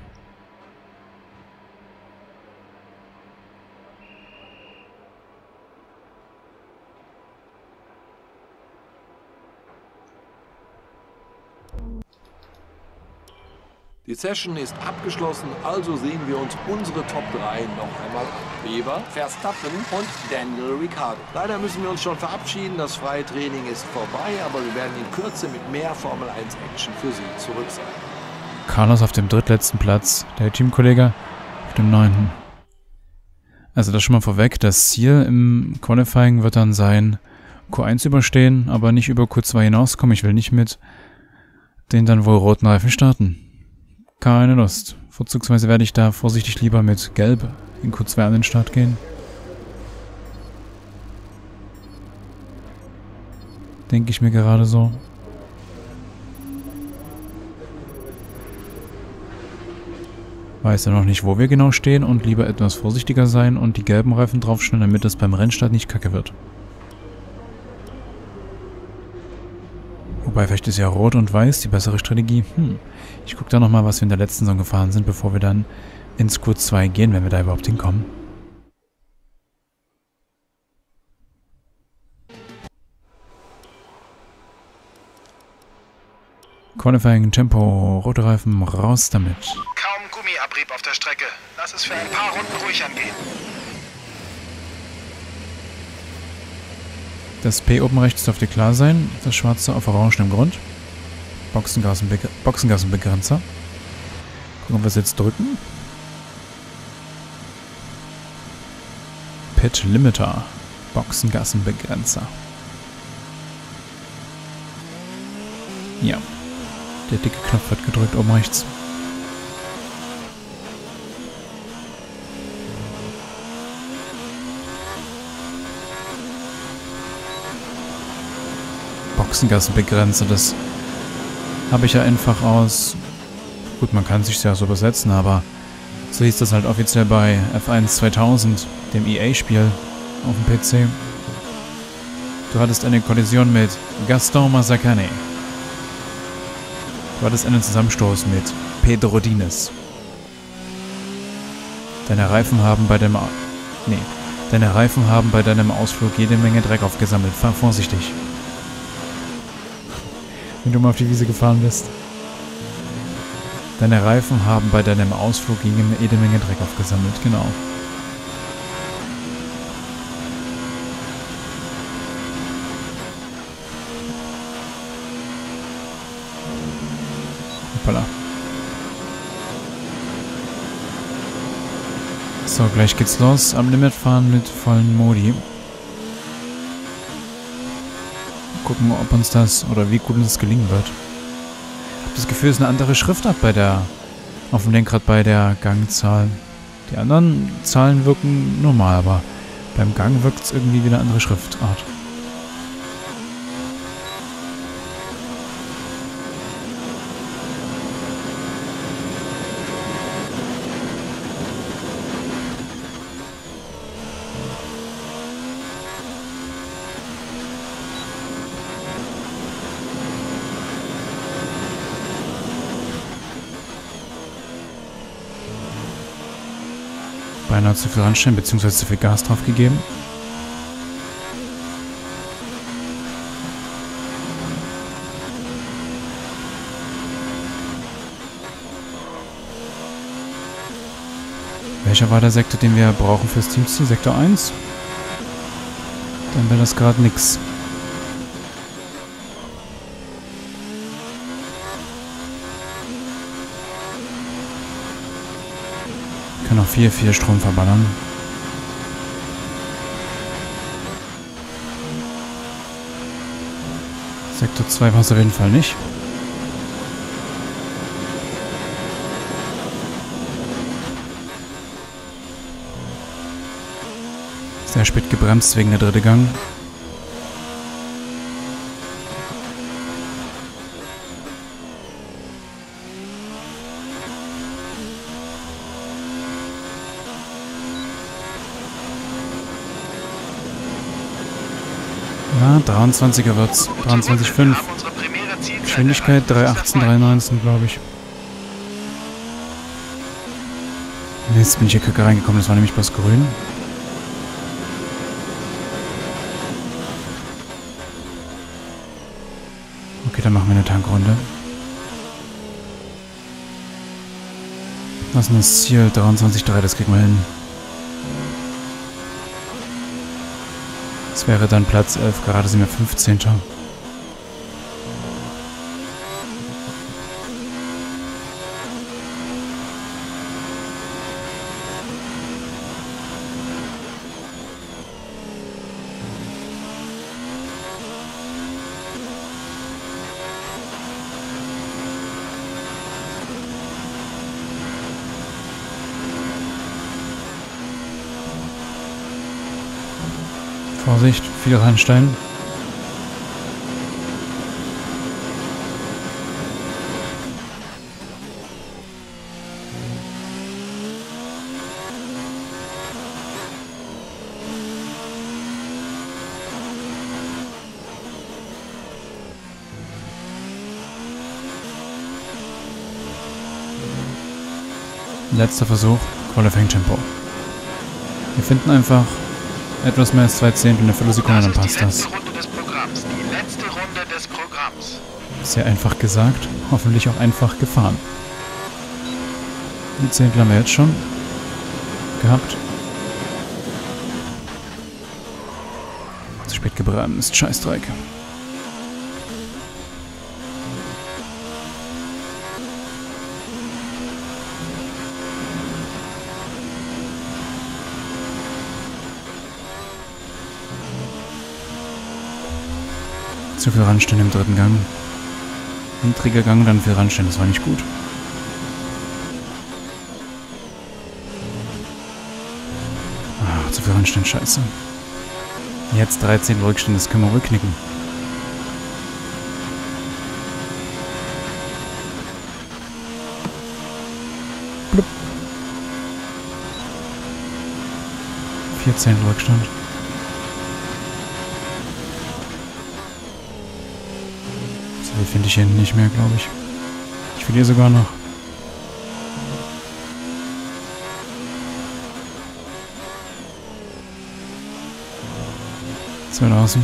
Die Session ist abgeschlossen, also sehen wir uns unsere Top drei noch einmal an. Weber, Verstappen und Daniel Ricciardo. Leider müssen wir uns schon verabschieden, das freie Training ist vorbei, aber wir werden in Kürze mit mehr Formel eins Action für Sie zurück sein. Carlos auf dem drittletzten Platz, der Teamkollege auf dem neunten. Also das schon mal vorweg, das Ziel im Qualifying wird dann sein, Q eins überstehen, aber nicht über Q zwei hinauskommen. Ich will nicht mit den dann wohl roten Reifen starten. Keine Lust. Vorzugsweise werde ich da vorsichtig lieber mit Gelb in Q zwei an den Start gehen. Denke ich mir gerade so. Weiß ja noch nicht, wo wir genau stehen und lieber etwas vorsichtiger sein und die gelben Reifen draufstellen, damit es beim Rennstart nicht kacke wird. Wobei, vielleicht ist ja Rot und Weiß die bessere Strategie. Hm. Ich gucke da nochmal, was wir in der letzten Saison gefahren sind, bevor wir dann ins Q zwei gehen, wenn wir da überhaupt hinkommen. Qualifying, Tempo, rote Reifen, raus damit. Kaum Gummiabrieb auf der Strecke. Lass es für ein paar Runden ruhig angehen. Das P oben rechts dürfte klar sein. Das schwarze auf orangenem Grund. Boxengasenbe- Boxengassenbegrenzer. Gucken, ob wir es jetzt drücken. Pit Limiter. Boxengassenbegrenzer. Ja. Der dicke Knopf wird gedrückt oben rechts. Boxengassenbegrenzer, das habe ich ja einfach aus... Gut, man kann sich ja so übersetzen, aber so hieß das halt offiziell bei F eins zweitausend, dem E A-Spiel auf dem P C. Du hattest eine Kollision mit Gaston Mazzacane. Du hattest einen Zusammenstoß mit Pedro Diniz. Deine Reifen haben bei dem... Nee. Deine Reifen haben bei deinem Ausflug jede Menge Dreck aufgesammelt. Fahr vorsichtig. Wenn du mal auf die Wiese gefahren bist. Deine Reifen haben bei deinem Ausflug jede Menge Dreck aufgesammelt. Genau. Hoppala. So, gleich geht's los. Am Limit fahren mit vollen Modi. Gucken, ob uns das oder wie gut uns das gelingen wird. Ich habe das Gefühl, es ist eine andere Schriftart bei der auf dem Lenkrad bei der Gangzahl. Die anderen Zahlen wirken normal, aber beim Gang wirkt es irgendwie wie eine andere Schriftart. Beinahe zu viel ranstellen, beziehungsweise zu viel Gas drauf gegeben. Welcher war der Sektor, den wir brauchen fürs Teamziel? Sektor eins? Dann wäre das gerade nix. Wir können auch viel, viel Strom verballern. Sektor zwei war es auf jeden Fall nicht. Sehr spät gebremst wegen der dritte Gang. Ja, dreiundzwanziger wird's. dreiundzwanzig Komma fünf. Geschwindigkeit drei achtzehn, drei neunzehn, glaube ich. Jetzt bin ich hier Kacke reingekommen, das war nämlich bloß grün. Okay, dann machen wir eine Tankrunde. Was ist denn das Ziel? dreiundzwanzig Komma drei, das kriegen wir hin. Das wäre dann Platz elf, gerade sind wir fünfzehnter. Vorsicht, viel reinstellen. Letzter Versuch, Qualifying Tempo. Wir finden einfach etwas mehr als zwei Zehntel in der Viertelsekunde, dann passt das. Die letzte Runde des Programms. Die letzte Runde des Programms. Sehr einfach gesagt, hoffentlich auch einfach gefahren. Die Zehntel haben wir jetzt schon gehabt. Zu spät gebremst, Scheißdreck. Zu viel ranstellen im dritten Gang. Niedriger Gang, dann viel ranstellen, das war nicht gut. Ah, zu viel ranstellen, scheiße. Jetzt dreizehn Rückstände, das können wir rückknicken. Blub. vierzehn Rückstand. Finde ich hier nicht mehr, glaube ich. Ich verliere sogar noch. zweitausend.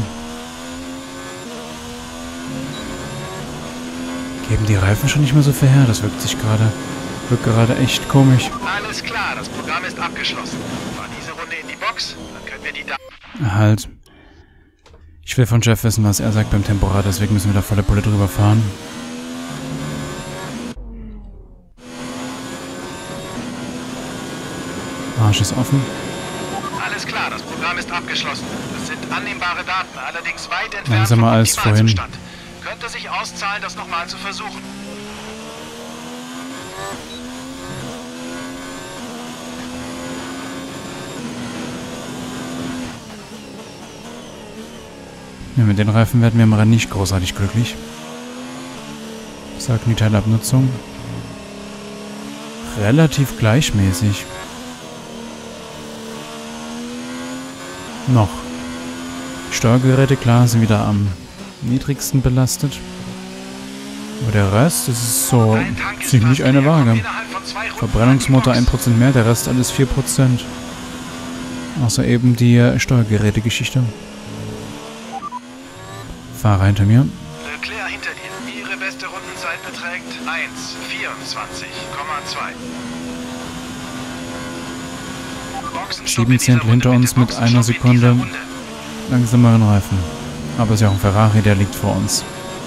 Geben die Reifen schon nicht mehr so viel her? Das wirkt sich gerade, wirkt gerade echt komisch. Alles klar, das Programm ist abgeschlossen. Fahr diese Runde in die Box, dann können wir die da... Halt. Ich will von Jeff wissen, was er sagt beim Temporad, deswegen müssen wir da volle Pulle drüber fahren. Arsch ist offen. Alles klar, das Programm ist abgeschlossen. Das sind annehmbare Daten, allerdings weit entfernt Langsamer vom als vorhin. Optimalzustand. Könnte sich auszahlen, das nochmal zu versuchen. Ja, mit den Reifen werden wir im Rennen nicht großartig glücklich. Sagen die Teilabnutzung. Relativ gleichmäßig. Noch. Die Steuergeräte, klar, sind wieder am niedrigsten belastet. Aber der Rest, das ist so ziemlich eine Waage. Innerhalb von noch zwei Runden. Verbrennungsmotor ein Prozent mehr, der Rest alles vier Prozent. Außer eben die äh, Steuergerätegeschichte. Fahrer hinter mir. Leclerc hinter dir. Ihre beste Rundenzeit beträgt eins vierundzwanzig Komma zwei. Sieben Zehntel hinter uns mit einer Sekunde langsameren Reifen. Aber es ist ja auch ein Ferrari, der liegt vor uns.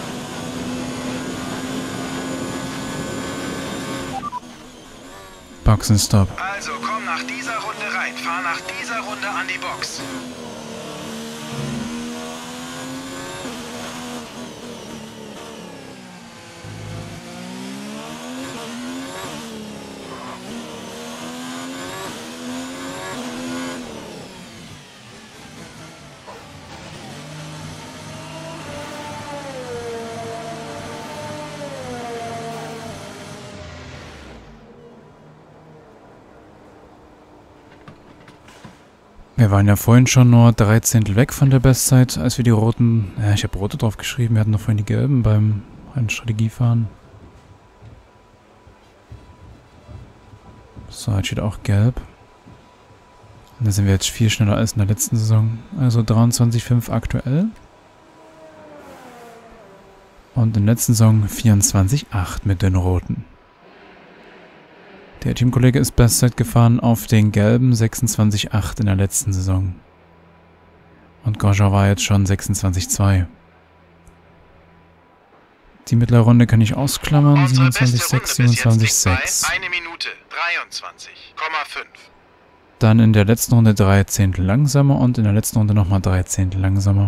Boxenstopp. Also komm nach dieser Runde rein. Fahr nach dieser Runde an die Box. Wir waren ja vorhin schon nur drei Zehntel weg von der Bestzeit, als wir die roten... Ja, ich habe rote drauf geschrieben, wir hatten noch vorhin die gelben beim Strategiefahren. So, jetzt steht auch gelb. Und da sind wir jetzt viel schneller als in der letzten Saison. Also dreiundzwanzig Komma fünf aktuell. Und in der letzten Saison vierundzwanzig Komma acht mit den roten. Der Teamkollege ist Bestzeit gefahren auf den gelben sechsundzwanzig Komma acht in der letzten Saison. Und Grosjean war jetzt schon sechsundzwanzig Komma zwei. Die mittlere Runde kann ich ausklammern. siebenundzwanzig Komma sechs, siebenundzwanzig Komma sechs. Eine Minute dreiundzwanzig Komma fünf. Dann in der letzten Runde drei Zehntel langsamer und in der letzten Runde nochmal drei Zehntel langsamer.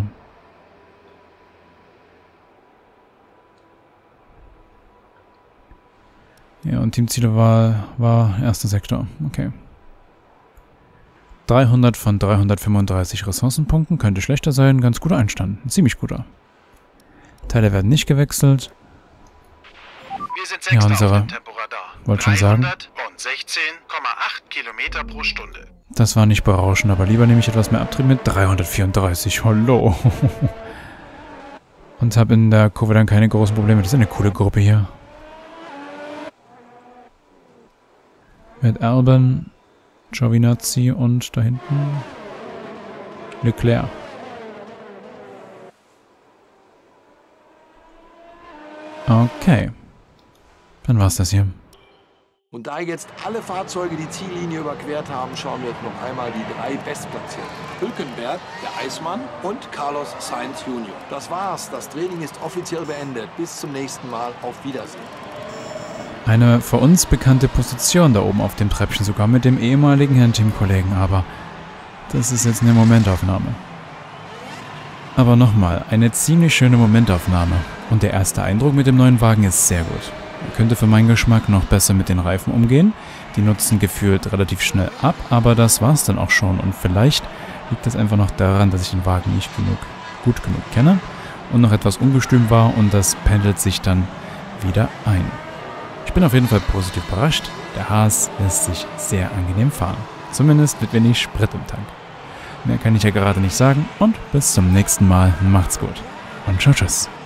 Ja, und Teamziele war, war erster Sektor. Okay. dreihundert von dreihundertfünfunddreißig Ressourcenpunkten. Könnte schlechter sein. Ganz guter Einstand. Ein ziemlich guter. Teile werden nicht gewechselt. Wir sind Ja, Sechster unsere. auf dem Temporadar. Wollte schon sagen. dreihundertsechzehn Komma acht Kilometer pro Stunde. Das war nicht berauschend, aber lieber nehme ich etwas mehr Abtrieb mit dreihundertvierunddreißig. Hallo. Und habe in der Kurve dann keine großen Probleme. Das ist eine coole Gruppe hier. Mit Albon, Giovinazzi und da hinten Leclerc. Okay. Dann war's das hier. Und da jetzt alle Fahrzeuge die Ziellinie überquert haben, schauen wir jetzt noch einmal die drei Bestplatzierten. Hülkenberg, der Eismann und Carlos Sainz Junior Das war's. Das Training ist offiziell beendet. Bis zum nächsten Mal. Auf Wiedersehen. Eine für uns bekannte Position da oben auf dem Treppchen, sogar mit dem ehemaligen Herrn-Teamkollegen, aber das ist jetzt eine Momentaufnahme. Aber nochmal, eine ziemlich schöne Momentaufnahme. Und der erste Eindruck mit dem neuen Wagen ist sehr gut. Er könnte für meinen Geschmack noch besser mit den Reifen umgehen. Die nutzen gefühlt relativ schnell ab, aber das war's dann auch schon. Und vielleicht liegt das einfach noch daran, dass ich den Wagen nicht genug, gut genug kenne und noch etwas ungestüm war und das pendelt sich dann wieder ein. Ich bin auf jeden Fall positiv überrascht. Der Haas lässt sich sehr angenehm fahren. Zumindest mit wenig Sprit im Tank. Mehr kann ich ja gerade nicht sagen und bis zum nächsten Mal. Macht's gut und ciao, tschüss.